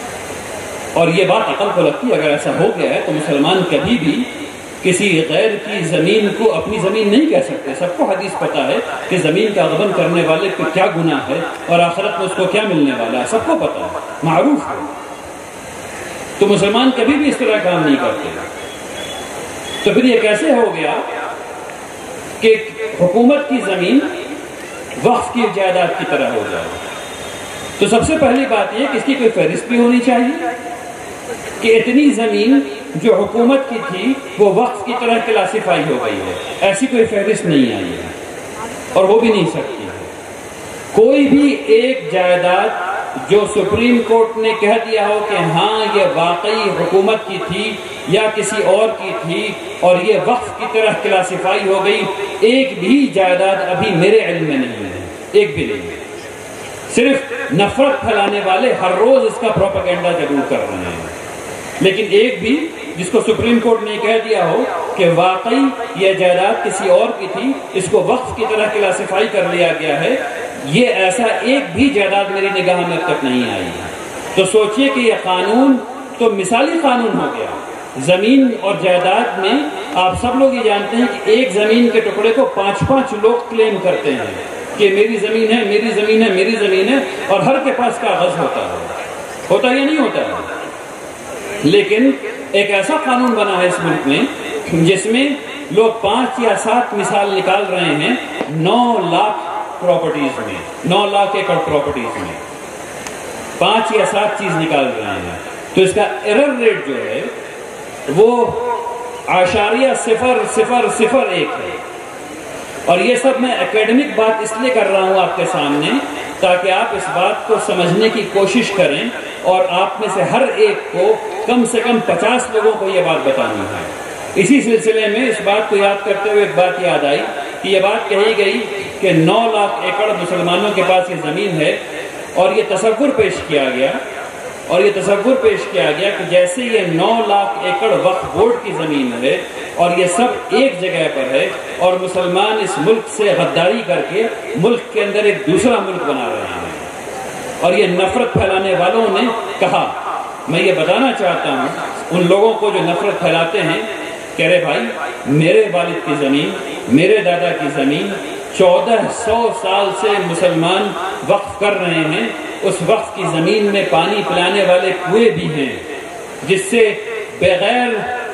اور یہ بات عقل کو لگتی ہے. اگر ایسا ہو گیا ہے تو مسلمان کبھی بھی کسی غیر کی زمین کو اپنی زمین نہیں کہہ سکتے. سب کو حدیث پتہ ہے کہ زمین کا غبن کرنے والے کو کیا گناہ ہے اور آخرت میں اس کو کیا ملنے والا ہے، سب کو پتہ ہے، معروف ہے. تو مسلمان کبھی بھی اس طرح کام نہیں کرتے. تو پھر یہ کیسے ہو گیا کہ حکومت کی زمین وقف کی جائیداد کی طرح ہو جائے؟ تو سب سے پہلی بات یہ کہ اس کی کوئی فہرست بھی ہونی چاہیے کہ اتنی زمین جو حکومت کی تھی وہ وقف کی طرح کلاسیفائی ہو گئی ہے. ایسی کوئی فہرست نہیں آئی ہے اور وہ بھی نہیں سکتی ہے. کوئی بھی ایک جائیداد جو سپریم کورٹ نے کہہ دیا ہو کہ ہاں یہ واقعی حکومت کی تھی یا کسی اور کی تھی اور یہ وقف کی طرح کلاسیفائی ہو گئی، ایک بھی جائیداد ابھی میرے علم میں نہیں ہے، ایک بھی نہیں ہے. صرف نفرت پھیلانے والے ہر روز اس کا پروپیگنڈا ضرور کر رہے ہیں، لیکن ایک بھی جس کو سپریم کورٹ نے کہہ دیا ہو کہ واقعی یہ جائیداد کسی اور کی تھی، اس کو وقف کی طرح کلاسیفائی کر لیا گیا ہے، یہ ایسا ایک بھی جائیداد میری نگاہ میں اب تک نہیں آئی ہے. تو سوچئے کہ یہ قانون تو مثالی قانون ہو گیا. زمین اور جائیداد میں آپ سب لوگ یہ جانتے ہیں کہ ایک زمین کے ٹکڑے کو 5 لوگ کلیم کرتے ہیں کہ میری زمین ہے، میری زمین ہے، میری زمین ہے، اور ہر کے پاس کاغذ ہوتا ہے یا نہیں ہوتا ہے. لیکن ایک ایسا قانون بنا ہے اس ملک میں جس میں لوگ 5 یا 7 مثال نکال رہے ہیں 9 لاکھ پراپرٹیز میں، 9 لاکھ ایکڑ پراپرٹیز میں 5 یا 7 چیز نکال رہے ہیں. تو اس کا ایرر ریٹ جو ہے وہ 0.00001 ہے. اور یہ سب میں اکیڈمک بات اس لیے کر رہا ہوں آپ کے سامنے تاکہ آپ اس بات کو سمجھنے کی کوشش کریں اور آپ میں سے ہر ایک کو کم سے کم 50 لوگوں کو یہ بات بتانی ہے. اسی سلسلے میں اس بات کو یاد کرتے ہوئے ایک بات یاد آئی کہ یہ بات کہی گئی کہ 9 لاکھ ایکڑ مسلمانوں کے پاس یہ زمین ہے، اور یہ تصور پیش کیا گیا کہ جیسے یہ 9 لاکھ ایکڑ وقف بورڈ کی زمین ہے اور یہ سب ایک جگہ پر ہے اور مسلمان اس ملک سے غداری کر کے ملک کے اندر ایک دوسرا ملک بنا رہے ہیں. اور یہ نفرت پھیلانے والوں نے کہا، میں یہ بتانا چاہتا ہوں ان لوگوں کو جو نفرت پھیلاتے ہیں کہ ارے بھائی میرے والد کی زمین، میرے دادا کی زمین 1400 سال سے مسلمان وقف کر رہے ہیں. اس وقف کی زمین میں پانی پلانے والے کنویں بھی ہیں جس سے بغیر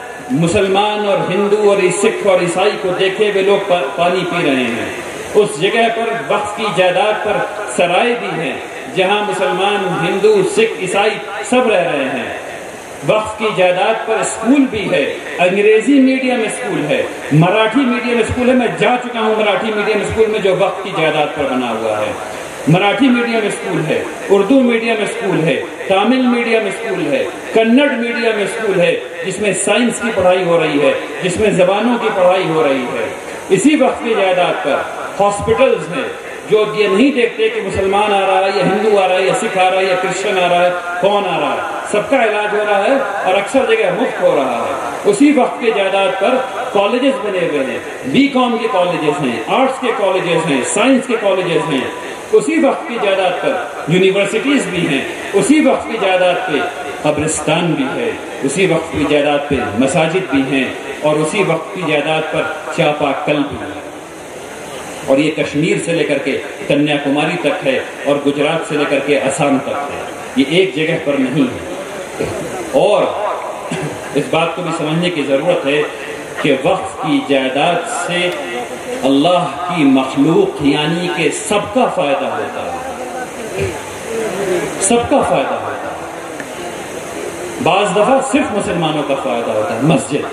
مسلمان اور ہندو اور سکھ اور عیسائی کو دیکھے ہوئے لوگ پانی پی رہے ہیں. اس جگہ پر وقف کی جائیداد پر سرائے بھی ہیں جہاں مسلمان، ہندو، سکھ، عیسائی سب رہ رہے ہیں. وقف کی جائیداد پر اسکول بھی ہے، انگریزی میڈیم اسکول ہے، مراٹھی میڈیم اسکول ہے. میں جا چکا ہوں مراٹھی میڈیم اسکول میں جو وقف کی جائیداد پر بنا ہوا ہے. مراٹھی میڈیم اسکول ہے، اردو میڈیم اسکول ہے، تامل میڈیم اسکول ہے، کنڑ میڈیم اسکول ہے جس میں سائنس کی پڑھائی ہو رہی ہے، جس میں زبانوں کی پڑھائی ہو رہی ہے. اسی وقت کی جائیداد پر ہاسپٹلز ہیں جو یہ نہیں دیکھتے کہ مسلمان آ رہا ہے یا ہندو آ رہا ہے یا سکھ آ رہا ہے یا کرسچن آ رہا ہے، کون آ رہا ہے، سب کا علاج ہو رہا ہے اور اکثر جگہ مفت ہو رہا ہے. اسی وقت کے جائیداد پر کالجز بنے ہوئے ہیں، BCom کے کالجز ہیں، آرٹس کے کالجز ہیں، سائنس کے کالجز ہیں. اسی وقت کی جائیداد پر یونیورسٹیز بھی ہیں. اسی وقت کی جائیداد پہ قبرستان بھی ہے. اسی وقت کی جائیداد پہ مساجد بھی ہیں اور اسی وقت کی جائیداد پر چاپا کل بھی ہے. اور یہ کشمیر سے لے کر کے کنیا کماری تک ہے اور گجرات سے لے کر کے آسام تک ہے. یہ ایک جگہ پر نہیں ہے. اور اس بات کو بھی سمجھنے کی ضرورت ہے کہ وقف کی جائیداد سے اللہ کی مخلوق یعنی کہ سب کا فائدہ ہوتا ہے، سب کا فائدہ ہوتا ہے. بعض دفعہ صرف مسلمانوں کا فائدہ ہوتا ہے، مسجد.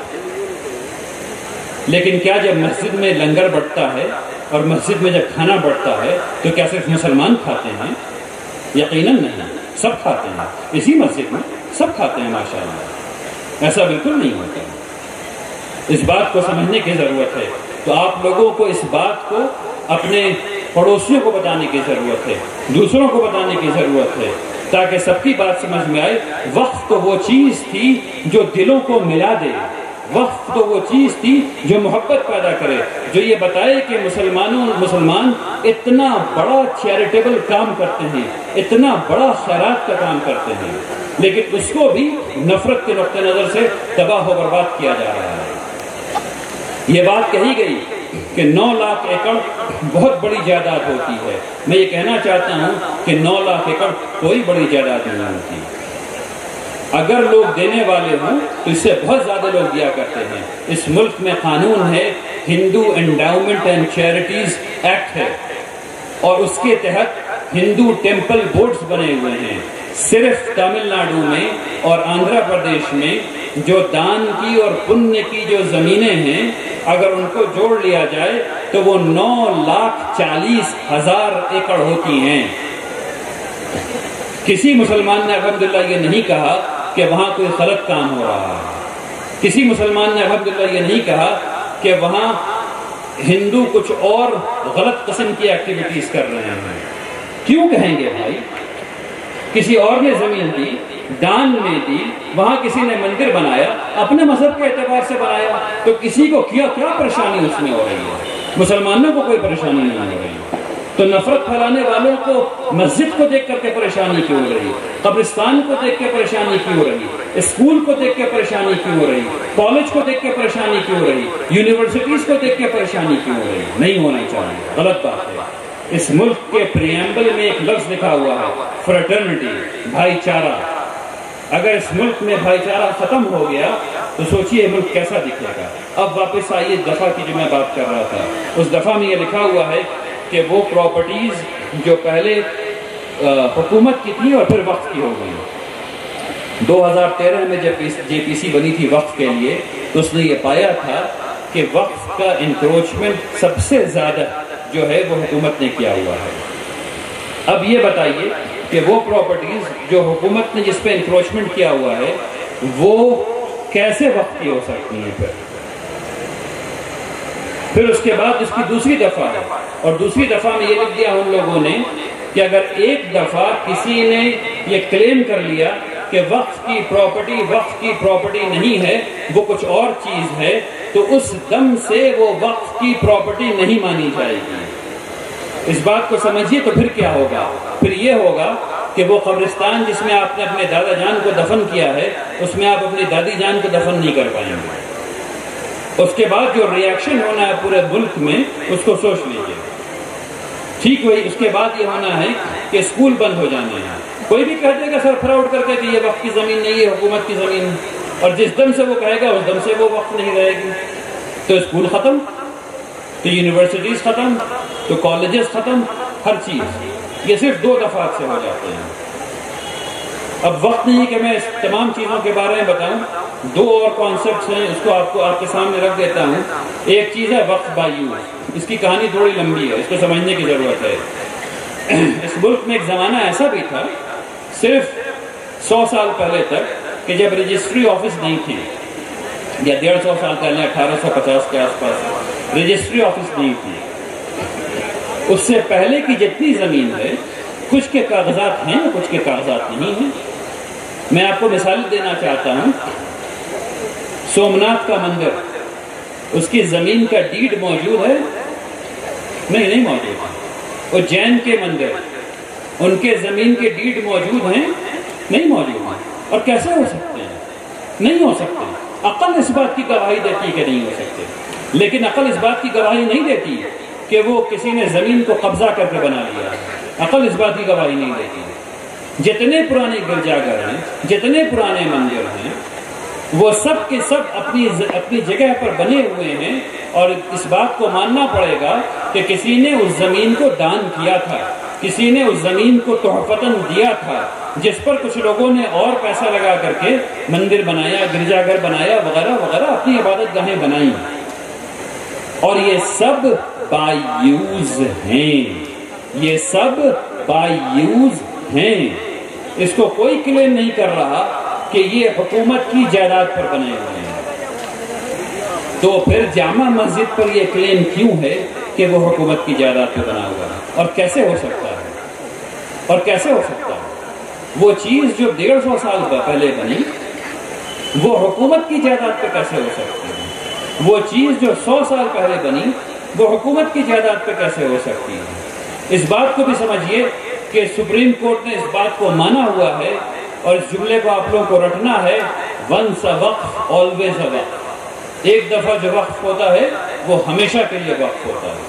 لیکن کیا جب مسجد میں لنگر بٹتا ہے اور مسجد میں جب کھانا بٹتا ہے تو کیا صرف مسلمان کھاتے ہیں؟ یقیناً نہیں، سب کھاتے ہیں. اسی مسجد میں سب کھاتے ہیں ماشاءاللہ. ایسا بالکل نہیں ہوتا. اس بات کو سمجھنے کی ضرورت ہے. تو آپ لوگوں کو اس بات کو اپنے پڑوسیوں کو بتانے کی ضرورت ہے، دوسروں کو بتانے کی ضرورت ہے تاکہ سب کی بات سمجھ میں آئے. وقف تو وہ چیز تھی جو دلوں کو ملا دے. وقف تو وہ چیز تھی جو محبت پیدا کرے، جو یہ بتائے کہ مسلمان اتنا بڑا چیریٹیبل کام کرتے ہیں، اتنا بڑا خیرات کا کام کرتے ہیں، لیکن اس کو بھی نفرت کے نقطہ نظر سے تباہ و برباد کیا جا رہا ہے. یہ بات کہی گئی کہ 9 لاکھ ایکڑ بہت بڑی جائیداد ہوتی ہے. میں یہ کہنا چاہتا ہوں کہ 9 لاکھ ایکڑ کوئی بڑی جائیداد نہیں ہوتی. اگر لوگ دینے والے ہوں تو اس سے بہت زیادہ لوگ دیا کرتے ہیں. اس ملک میں قانون ہے، Hindu endowment and charities act ہے، اور اس کے تحت ہندو ٹیمپل بورڈز بنے ہوئے ہیں. صرف تامل ناڈو میں اور آندھرا پردیش میں جو دان کی اور پنیہ کی جو زمینیں ہیں، اگر ان کو جوڑ لیا جائے تو وہ 9,40,000 ایکڑ ہوتی ہیں. کسی مسلمان نے الحمدللہ یہ نہیں کہا کہ وہاں کوئی غلط کام ہو رہا ہے. کسی مسلمان نے الحمدللہ یہ نہیں کہا کہ وہاں ہندو کچھ اور غلط قسم کی ایکٹیویٹیز کر رہے ہیں. کیوں کہیں گے بھائی؟ کسی اور نے زمین دی، دان میں دی، وہاں کسی نے مندر بنایا، اپنے مذہب کے اعتبار سے بنایا، تو کسی کو کیا پریشانی اس میں ہو رہی ہے؟ مسلمانوں کو کوئی پریشانی نہیں ہو رہی. تو نفرت پھیلانے والوں کو مسجد کو دیکھ کر کے پریشانی کیوں ہو رہی؟ قبرستان کو دیکھ کے پریشانی کیوں ہو رہی؟ اسکول کو دیکھ کے پریشانی کیوں ہو رہی؟ کالج کو دیکھ کے پریشانی کیوں ہو رہی؟ یونیورسٹیز کو دیکھ کے پریشانی کیوں ہو رہی؟ نہیں ہونا چاہیے، غلط بات ہے. اس ملک کے پریمبل میں ایک لفظ لکھا ہوا ہے، فریٹرنٹی، بھائی چارہ. اگر اس ملک میں بھائی چارہ ختم ہو گیا تو سوچئے ملک کیسا دکھے گا. اب واپس آئیے دفعہ کی جو میں بات کر رہا تھا. اس دفعہ میں یہ لکھا ہوا ہے کہ وہ پراپرٹیز جو پہلے حکومت کی تھی اور پھر وقف کی ہو گئی. 2013 میں جب جے پی سی بنی تھی وقف کے لیے، تو اس نے یہ پایا تھا کہ وقف کا انکروچمنٹ سب سے زیادہ جو ہے وہ حکومت نے کیا ہوا ہے. اب یہ بتائیے کہ وہ پراپرٹیز جو حکومت نے جس پہ انکروچمنٹ کیا ہوا ہے وہ کیسے وقف کی ہو سکتی ہیں؟ پھر اس کے بعد اس کی دوسری دفعہ ہے، اور دوسری دفعہ میں یہ لکھ دیا ان لوگوں نے کہ اگر ایک دفعہ کسی نے یہ کلیم کر لیا کہ وقف کی پراپرٹی نہیں ہے، وہ کچھ اور چیز ہے، تو اس دم سے وہ وقف کی پراپرٹی نہیں مانی جائے گی. اس بات کو سمجھیے. تو پھر کیا ہوگا؟ پھر یہ ہوگا کہ وہ قبرستان جس میں آپ نے اپنے دادا جان کو دفن کیا ہے، اس میں آپ اپنی دادی جان کو دفن نہیں کر پائیں گے. اس کے بعد جو ریاکشن ہونا ہے پورے ملک میں، اس کو سوچ لیجیے. ٹھیک وہی اس کے بعد یہ ہونا ہے کہ اسکول بند ہو جانے ہیں. کوئی بھی کہہ دے گا سر فراڈ کر کے کہ یہ وقف کی زمین نہیں ہے، حکومت کی زمین ہے، اور جس دم سے وہ کہے گا اس دم سے وہ وقف نہیں رہے گی. تو اسکول ختم، تو یونیورسٹیز ختم، تو کالجز ختم، ہر چیز. یہ صرف 2 دفعات سے ہو جاتے ہیں. اب وقت نہیں کہ میں اس تمام چیزوں کے بارے میں بتاؤں. 2 اور کانسیپٹس ہیں، اس کو آپ کے سامنے رکھ دیتا ہوں. ایک چیز ہے وقف بائی یوز. اس کی کہانی تھوڑی لمبی ہے، اس کو سمجھنے کی ضرورت ہے. اس ملک میں ایک زمانہ ایسا بھی تھا، صرف 100 سال پہلے تک، کہ جب رجسٹری آفس نہیں تھی، یا 150 سال پہلے 1850 کے آس پاس رجسٹری آفس نہیں تھی. اس سے پہلے کی جتنی زمین ہے، کچھ کے کاغذات ہیں، کچھ کے کاغذات نہیں ہیں. میں آپ کو مثال دینا چاہتا ہوں. سومناتھ کا مندر، اس کی زمین کا ڈیڈ موجود ہے؟ نہیں موجود. اور جین کے مندر، ان کے زمین کے ڈیڈ موجود ہیں؟ نہیں موجود ہیں. اور کیسے ہو سکتے ہیں؟ نہیں ہو سکتے. عقل اس بات کی گواہی دیتی کہ نہیں ہو سکتے، لیکن عقل اس بات کی گواہی نہیں دیتی کہ وہ کسی نے زمین کو قبضہ کر کے بنا لیا. عقل اس بات کی گواہی نہیں دیتی. جتنے پرانے گرجا گھر ہیں، جتنے پرانے مندر ہیں، وہ سب کے سب اپنی جگہ پر بنے ہوئے ہیں، اور اس بات کو ماننا پڑے گا کہ کسی نے اس زمین کو دان کیا تھا، کسی نے اس زمین کو تحفتاً دیا تھا، جس پر کچھ لوگوں نے اور پیسہ لگا کر کے مندر بنایا، گرجا گھر بنایا، وغیرہ وغیرہ، اپنی عبادت گاہیں بنائیں. اور یہ سب بائی یوز ہیں. یہ سب بائی یوز ہیں. اس کو کوئی کلیم نہیں کر رہا کہ یہ حکومت کی جائیداد پر بنے ہوئے ہیں. تو پھر جامع مسجد پر یہ کلیم کیوں ہے کہ وہ حکومت کی جائیداد پر بنا ہوا ہے؟ اور کیسے ہو سکتا ہے؟ اور کیسے ہو سکتا ہے؟ وہ چیز جو 150 سال پہلے بنی، وہ حکومت کی جائیداد پہ کیسے ہو سکتی ہے؟ وہ چیز جو 100 سال پہلے بنی، وہ حکومت کی جائیداد پہ کیسے ہو سکتی ہے؟ اس بات کو بھی سمجھیے کہ سپریم کورٹ نے اس بات کو مانا ہوا ہے، اور اس جملے کو آپ لوگوں کو رٹنا ہے، ونس اے وقف آلویز اے وقف. ایک دفعہ جو وقف ہوتا ہے وہ ہمیشہ کے لیے وقف ہوتا ہے.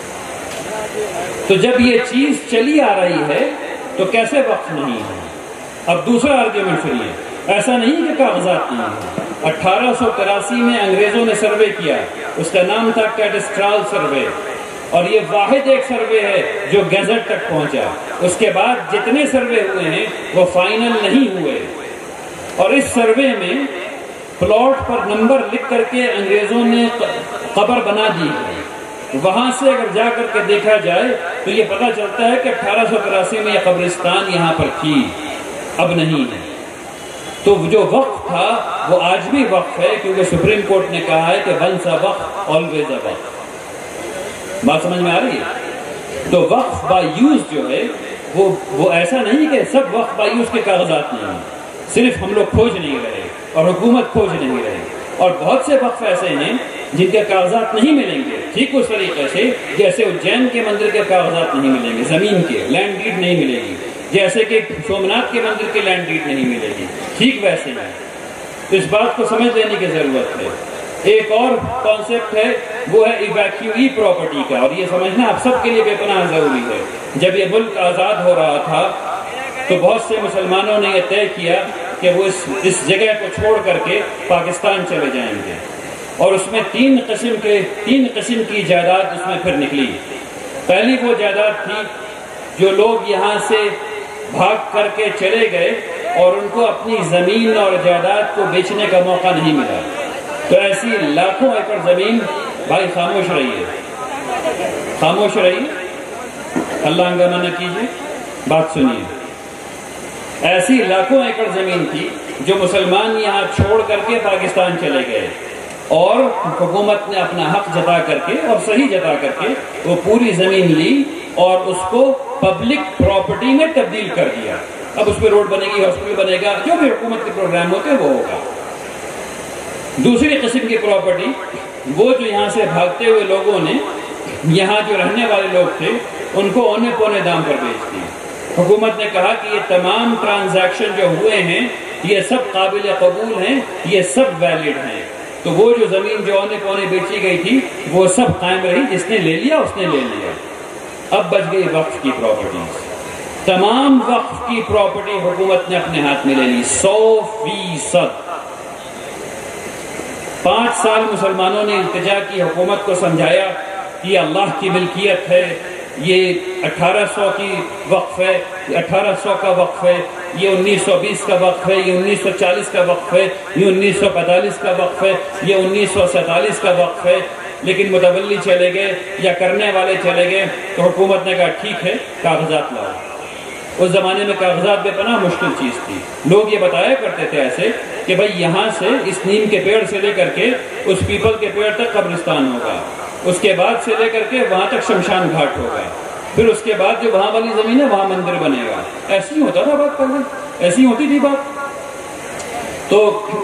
تو جب یہ چیز چلی آ رہی ہے تو کیسے وقف نہیں ہے؟ اب دوسرا آرگیومنٹ سنیے. ایسا نہیں کہ کاغذات نہیں ہیں۔ 1883 میں انگریزوں نے سروے کیا، اس کا نام تھا کیڈسٹرال سروے، اور یہ واحد ایک سروے ہے جو گیزٹ تک پہنچا۔ اس کے بعد جتنے سروے ہوئے ہیں وہ فائنل نہیں ہوئے، اور اس سروے میں پلاٹ پر نمبر لکھ کر کے انگریزوں نے قبر بنا دی ہے۔ وہاں سے اگر جا کر کے دیکھا جائے تو یہ پتہ چلتا ہے کہ 1883 میں یہ قبرستان یہاں پر تھی، اب نہیں ہے۔ تو جو وقف تھا وہ آج بھی وقف ہے، کیونکہ سپریم کورٹ نے کہا ہے کہ ونس اے وقف آلویز اے وقف۔ بات سمجھ میں آ رہی ہے؟ تو وقف بائی یوز جو ہے وہ ایسا نہیں کہ سب وقف بائی یوز کے کاغذات نہیں ہیں، صرف ہم لوگ کھوج نہیں رہے اور حکومت کھوج نہیں رہی، اور بہت سے وقف ایسے ہیں جن کے کاغذات نہیں ملیں گے، ٹھیک اس طریقے سے جیسے اجین کے مندر کے کاغذات نہیں ملیں گے، زمین کے لینڈ ڈیڈ نہیں ملے گی، جیسے کہ سومناتھ کے مندر کے لینڈ ڈیڈ نہیں ملے گی، ٹھیک ویسے ہی تو اس بات کو سمجھ لینے کی ضرورت ہے۔ ایک اور کانسیپٹ ہے، وہ ہے ایویکیوئی پراپرٹی کا، اور یہ سمجھنا آپ سب کے لیے بے پناہ ضروری ہے۔ جب یہ ملک آزاد ہو رہا تھا تو بہت سے مسلمانوں نے یہ طے کیا کہ وہ اس جگہ کو چھوڑ کر کے پاکستان چلے جائیں گے، اور اس میں تین قسم کی جائیداد اس میں پھر نکلی۔ پہلی وہ جائیداد تھی جو لوگ یہاں سے بھاگ کر کے چلے گئے اور ان کو اپنی زمین اور جائیداد کو بیچنے کا موقع نہیں ملا، تو ایسی لاکھوں ایکڑ زمین، بھائی خاموش رہیے، خاموش رہیے، اللہ ہنگامہ نہ کیجیے، بات سنیے۔ ایسی لاکھوں ایکڑ زمین تھی جو مسلمان یہاں چھوڑ کر کے پاکستان چلے گئے، اور حکومت نے اپنا حق جتا کر کے اور صحیح جتا کر کے وہ پوری زمین لی اور اس کو پبلک پراپرٹی میں تبدیل کر دیا۔ اب اس پہ روڈ بنے گی، ہاسپٹل بنے گا، جو بھی حکومت کے پروگرام ہوتے ہیں وہ ہوگا۔ دوسری قسم کی پراپرٹی وہ جو یہاں سے بھاگتے ہوئے لوگوں نے، یہاں جو رہنے والے لوگ تھے، ان کو اونے پونے دام پر بیچ دی۔ حکومت نے کہا کہ یہ تمام ٹرانزیکشن جو ہوئے ہیں یہ سب قابل قبول ہیں، یہ سب ویلڈ ہیں۔ تو وہ جو زمین جو اونے پونے بیچی گئی تھی وہ سب قائم رہی، جس نے لے لیا اس نے لے لیا۔ اب بچ گئی وقف کی پراپرٹیز، تمام وقف کی پراپرٹی حکومت نے اپنے ہاتھ میں لے لی 100%۔ 5 سال مسلمانوں نے التجا کی، حکومت کو سمجھایا کہ یہ اللہ کی ملکیت ہے، یہ 1800 کی وقف ہے، 1800 کا وقف ہے، یہ 1920 کا وقف ہے، یہ 1940 کا وقف ہے، یہ 1945 کا وقف ہے، یہ 1947 کا وقف ہے۔ لیکن متولی چلے گئے یا کرنے والے چلے گئے تو حکومت نے کہا ٹھیک ہے، کاغذات لاؤ۔ اس زمانے میں کاغذات بے پناہ مشکل چیز تھی۔ لوگ یہ بتایا کرتے تھے ایسے کہ بھائی یہاں سے اس نیم کے پیڑ سے لے کر کے اس پیپل کے پیڑ تک قبرستان ہوگا، اس کے بعد سے لے کر کے وہاں تک شمشان گھاٹ ہوگا، پھر اس کے بعد جو وہاں والی زمین ہے وہاں مندر بنے گا۔ ایسی ہوتا تھا بات پہلے، ایسی ہوتی تھی بات۔ تو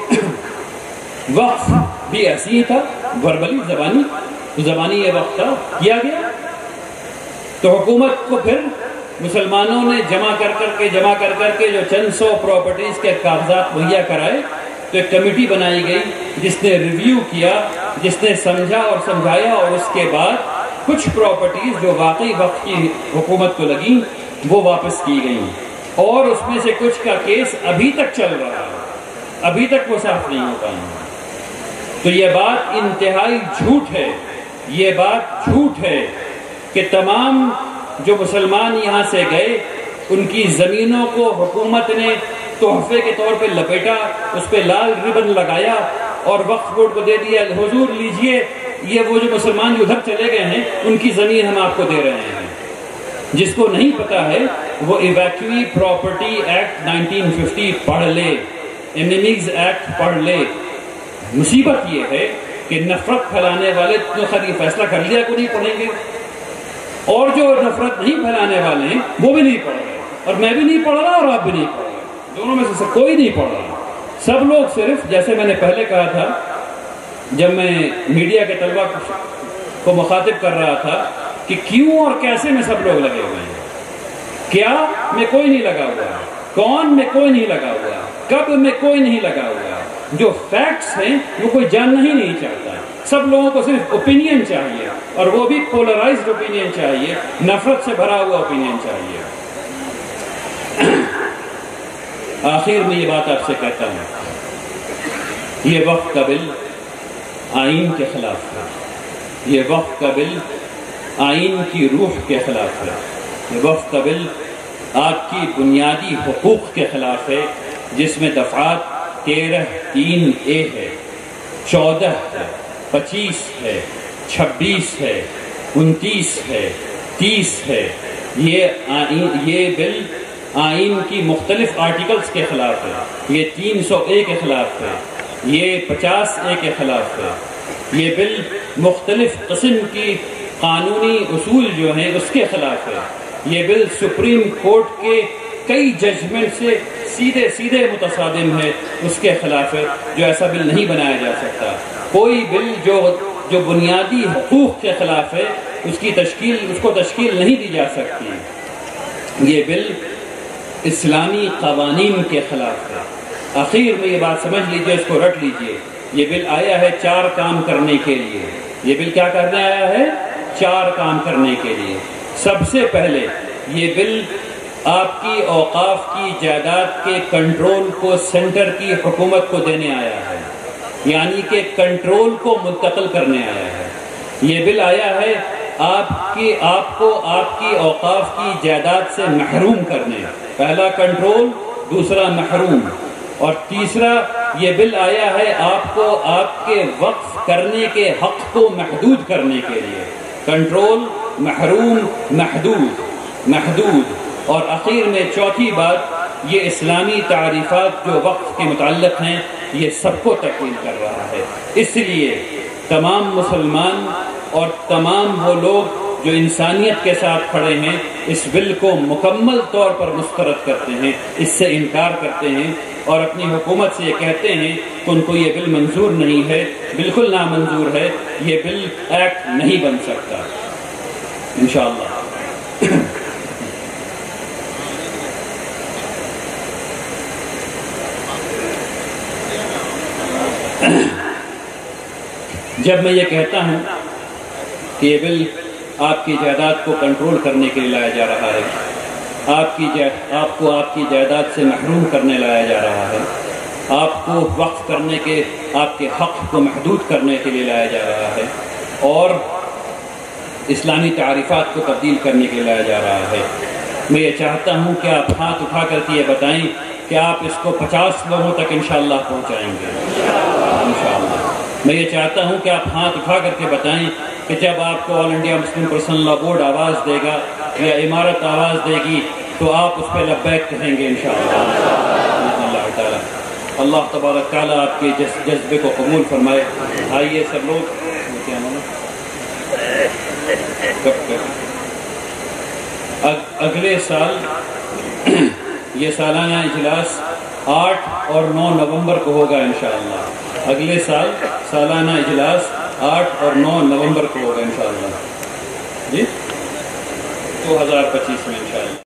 وقف بھی ایسی ہی تھا، وربلی زبانی یہ وقف تھا، کیا گیا۔ تو حکومت کو پھر مسلمانوں نے جمع کر کے جو چند 100 پراپرٹیز کے کاغذات مہیا کرائے، تو ایک کمیٹی بنائی گئی جس نے ریویو کیا، جس نے سمجھا اور سمجھایا، اور اس کے بعد کچھ پراپرٹیز جو واقعی وقت کی حکومت کو لگیں وہ واپس کی گئیں، اور اس میں سے کچھ کا کیس ابھی تک چل رہا ہے، ابھی تک وہ صاف نہیں ہو پایا۔ تو یہ بات انتہائی جھوٹ ہے، یہ بات جھوٹ ہے کہ تمام جو مسلمان یہاں سے گئے ان کی زمینوں کو حکومت نے تحفے کے طور پہ لپیٹا، اس پہ لال ربن لگایا اور وقف بورڈ کو دے دیا، حضور لیجئے، یہ وہ جو مسلمان جو ادھر چلے گئے ہیں ان کی زمین ہم آپ کو دے رہے ہیں۔ جس کو نہیں پتا ہے وہ ایویکیوئی پراپرٹی ایکٹ 1950 پڑھ لے، انیمیز ایکٹ پڑھ لے۔ مصیبت یہ ہے کہ نفرت پھیلانے والے تو خیر یہ فیصلہ کر لیا کو نہیں پڑھیں گے، اور جو نفرت نہیں پھیلانے والے ہیں وہ بھی نہیں پڑھ رہے، اور میں بھی نہیں پڑھ رہا اور آپ بھی نہیں پڑھ رہے، دونوں میں سے کوئی نہیں پڑھ رہا۔ سب لوگ صرف، جیسے میں نے پہلے کہا تھا جب میں میڈیا کے طلبہ کو مخاطب کر رہا تھا کہ کیوں اور کیسے میں سب لوگ لگے ہوئے ہیں، کیا میں کوئی نہیں لگا ہوا، کون میں کوئی نہیں لگا ہوا، کب میں کوئی نہیں لگا ہوا، جو فیکٹس ہیں وہ کوئی جاننا ہی نہیں چاہتا۔ سب لوگوں کو صرف اوپینین چاہیے، اور وہ بھی پولرائزڈ اوپینین چاہیے، نفرت سے بھرا ہوا اوپینین چاہیے۔ آخر میں یہ بات آپ سے کہتا ہوں، یہ وقف کا بل آئین کے خلاف ہے، یہ وقف کا بل آئین کی روح کے خلاف ہے، یہ وقف کا بل آپ کی بنیادی حقوق کے خلاف ہے، جس میں دفعات 13 3A ہے، 14 ہے، 25 ہے، 26 ہے، 29 ہے، 30 ہے۔ یہ بل آئین کی مختلف آرٹیکلز کے خلاف ہے، یہ 300A کے خلاف ہے، یہ 50A کے خلاف ہے۔ یہ بل مختلف قسم کی قانونی اصول جو ہیں اس کے خلاف ہے۔ یہ بل سپریم کورٹ کے کئی ججمنٹ سے سیدھے متصادم ہے، اس کے خلاف ہے، جو ایسا بل نہیں بنایا جا سکتا۔ کوئی بل جو بنیادی حقوق کے خلاف ہے اس کو تشکیل نہیں دی جا سکتی۔ یہ بل اسلامی قوانین کے خلاف ہے۔ آخر میں یہ بات سمجھ لیجئے، اس کو رٹ لیجئے، یہ بل آیا ہے 4 کام کرنے کے لیے۔ یہ بل کیا کرنے آیا ہے؟ 4 کام کرنے کے لیے۔ سب سے پہلے یہ بل آپ کی اوقاف کی جائیداد کے کنٹرول کو سینٹر کی حکومت کو دینے آیا ہے، یعنی کہ کنٹرول کو منتقل کرنے آیا ہے۔ یہ بل آیا ہے آپ کو آپ کی اوقاف کی جائیداد سے محروم کرنے، پہلا کنٹرول، دوسرا محروم، اور تیسرا یہ بل آیا ہے آپ کو آپ کے وقف کرنے کے حق کو محدود کرنے کے لیے۔ کنٹرول، محروم، محدود، اور آخر میں چوتھی بات، یہ اسلامی تعریفات جو وقف کے متعلق ہیں یہ سب کو تکمیل کر رہا ہے۔ اس لیے تمام مسلمان اور تمام وہ لوگ جو انسانیت کے ساتھ کھڑے ہیں اس بل کو مکمل طور پر مسترد کرتے ہیں، اس سے انکار کرتے ہیں، اور اپنی حکومت سے یہ کہتے ہیں کہ ان کو یہ بل منظور نہیں ہے، بالکل نامنظور ہے، یہ بل ایکٹ نہیں بن سکتا انشاءاللہ۔ جب میں یہ کہتا ہوں کہ یہ بل آپ کی جائیداد کو کنٹرول کرنے کے لیے لایا جا رہا ہے، آپ کو آپ کی جائیداد سے محروم کرنے لایا جا رہا ہے، آپ کو وقف کرنے کے آپ کے حق کو محدود کرنے کے لیے لایا جا رہا ہے، اور اسلامی تعریفات کو تبدیل کرنے کے لیے لایا جا رہا ہے، میں یہ چاہتا ہوں کہ آپ ہاتھ اٹھا کر کے یہ بتائیں کہ آپ اس کو 50 لوگوں تک انشاءاللہ پہنچائیں گے انشاءاللہ۔ میں یہ چاہتا ہوں کہ آپ ہاتھ اٹھا کر کے بتائیں کہ جب آپ کو all India Muslim personal law board آواز دے گا یا امارت آواز دے گی تو آپ اس پہ لبیک کہیں گے انشاءاللہ اللہ تعالیٰ۔ اللہ تبارک تعالیٰ آپ کے جذبے کو قبول فرمائے۔ آئیے سب لوگ اگلے سال یہ سالانہ اجلاس 8 اور 9 نومبر کو ہوگا انشاءاللہ۔ اگلے سال سالانہ اجلاس 8 اور 9 نومبر کو ہوگا انشاءاللہ، جی 2025 میں انشاءاللہ۔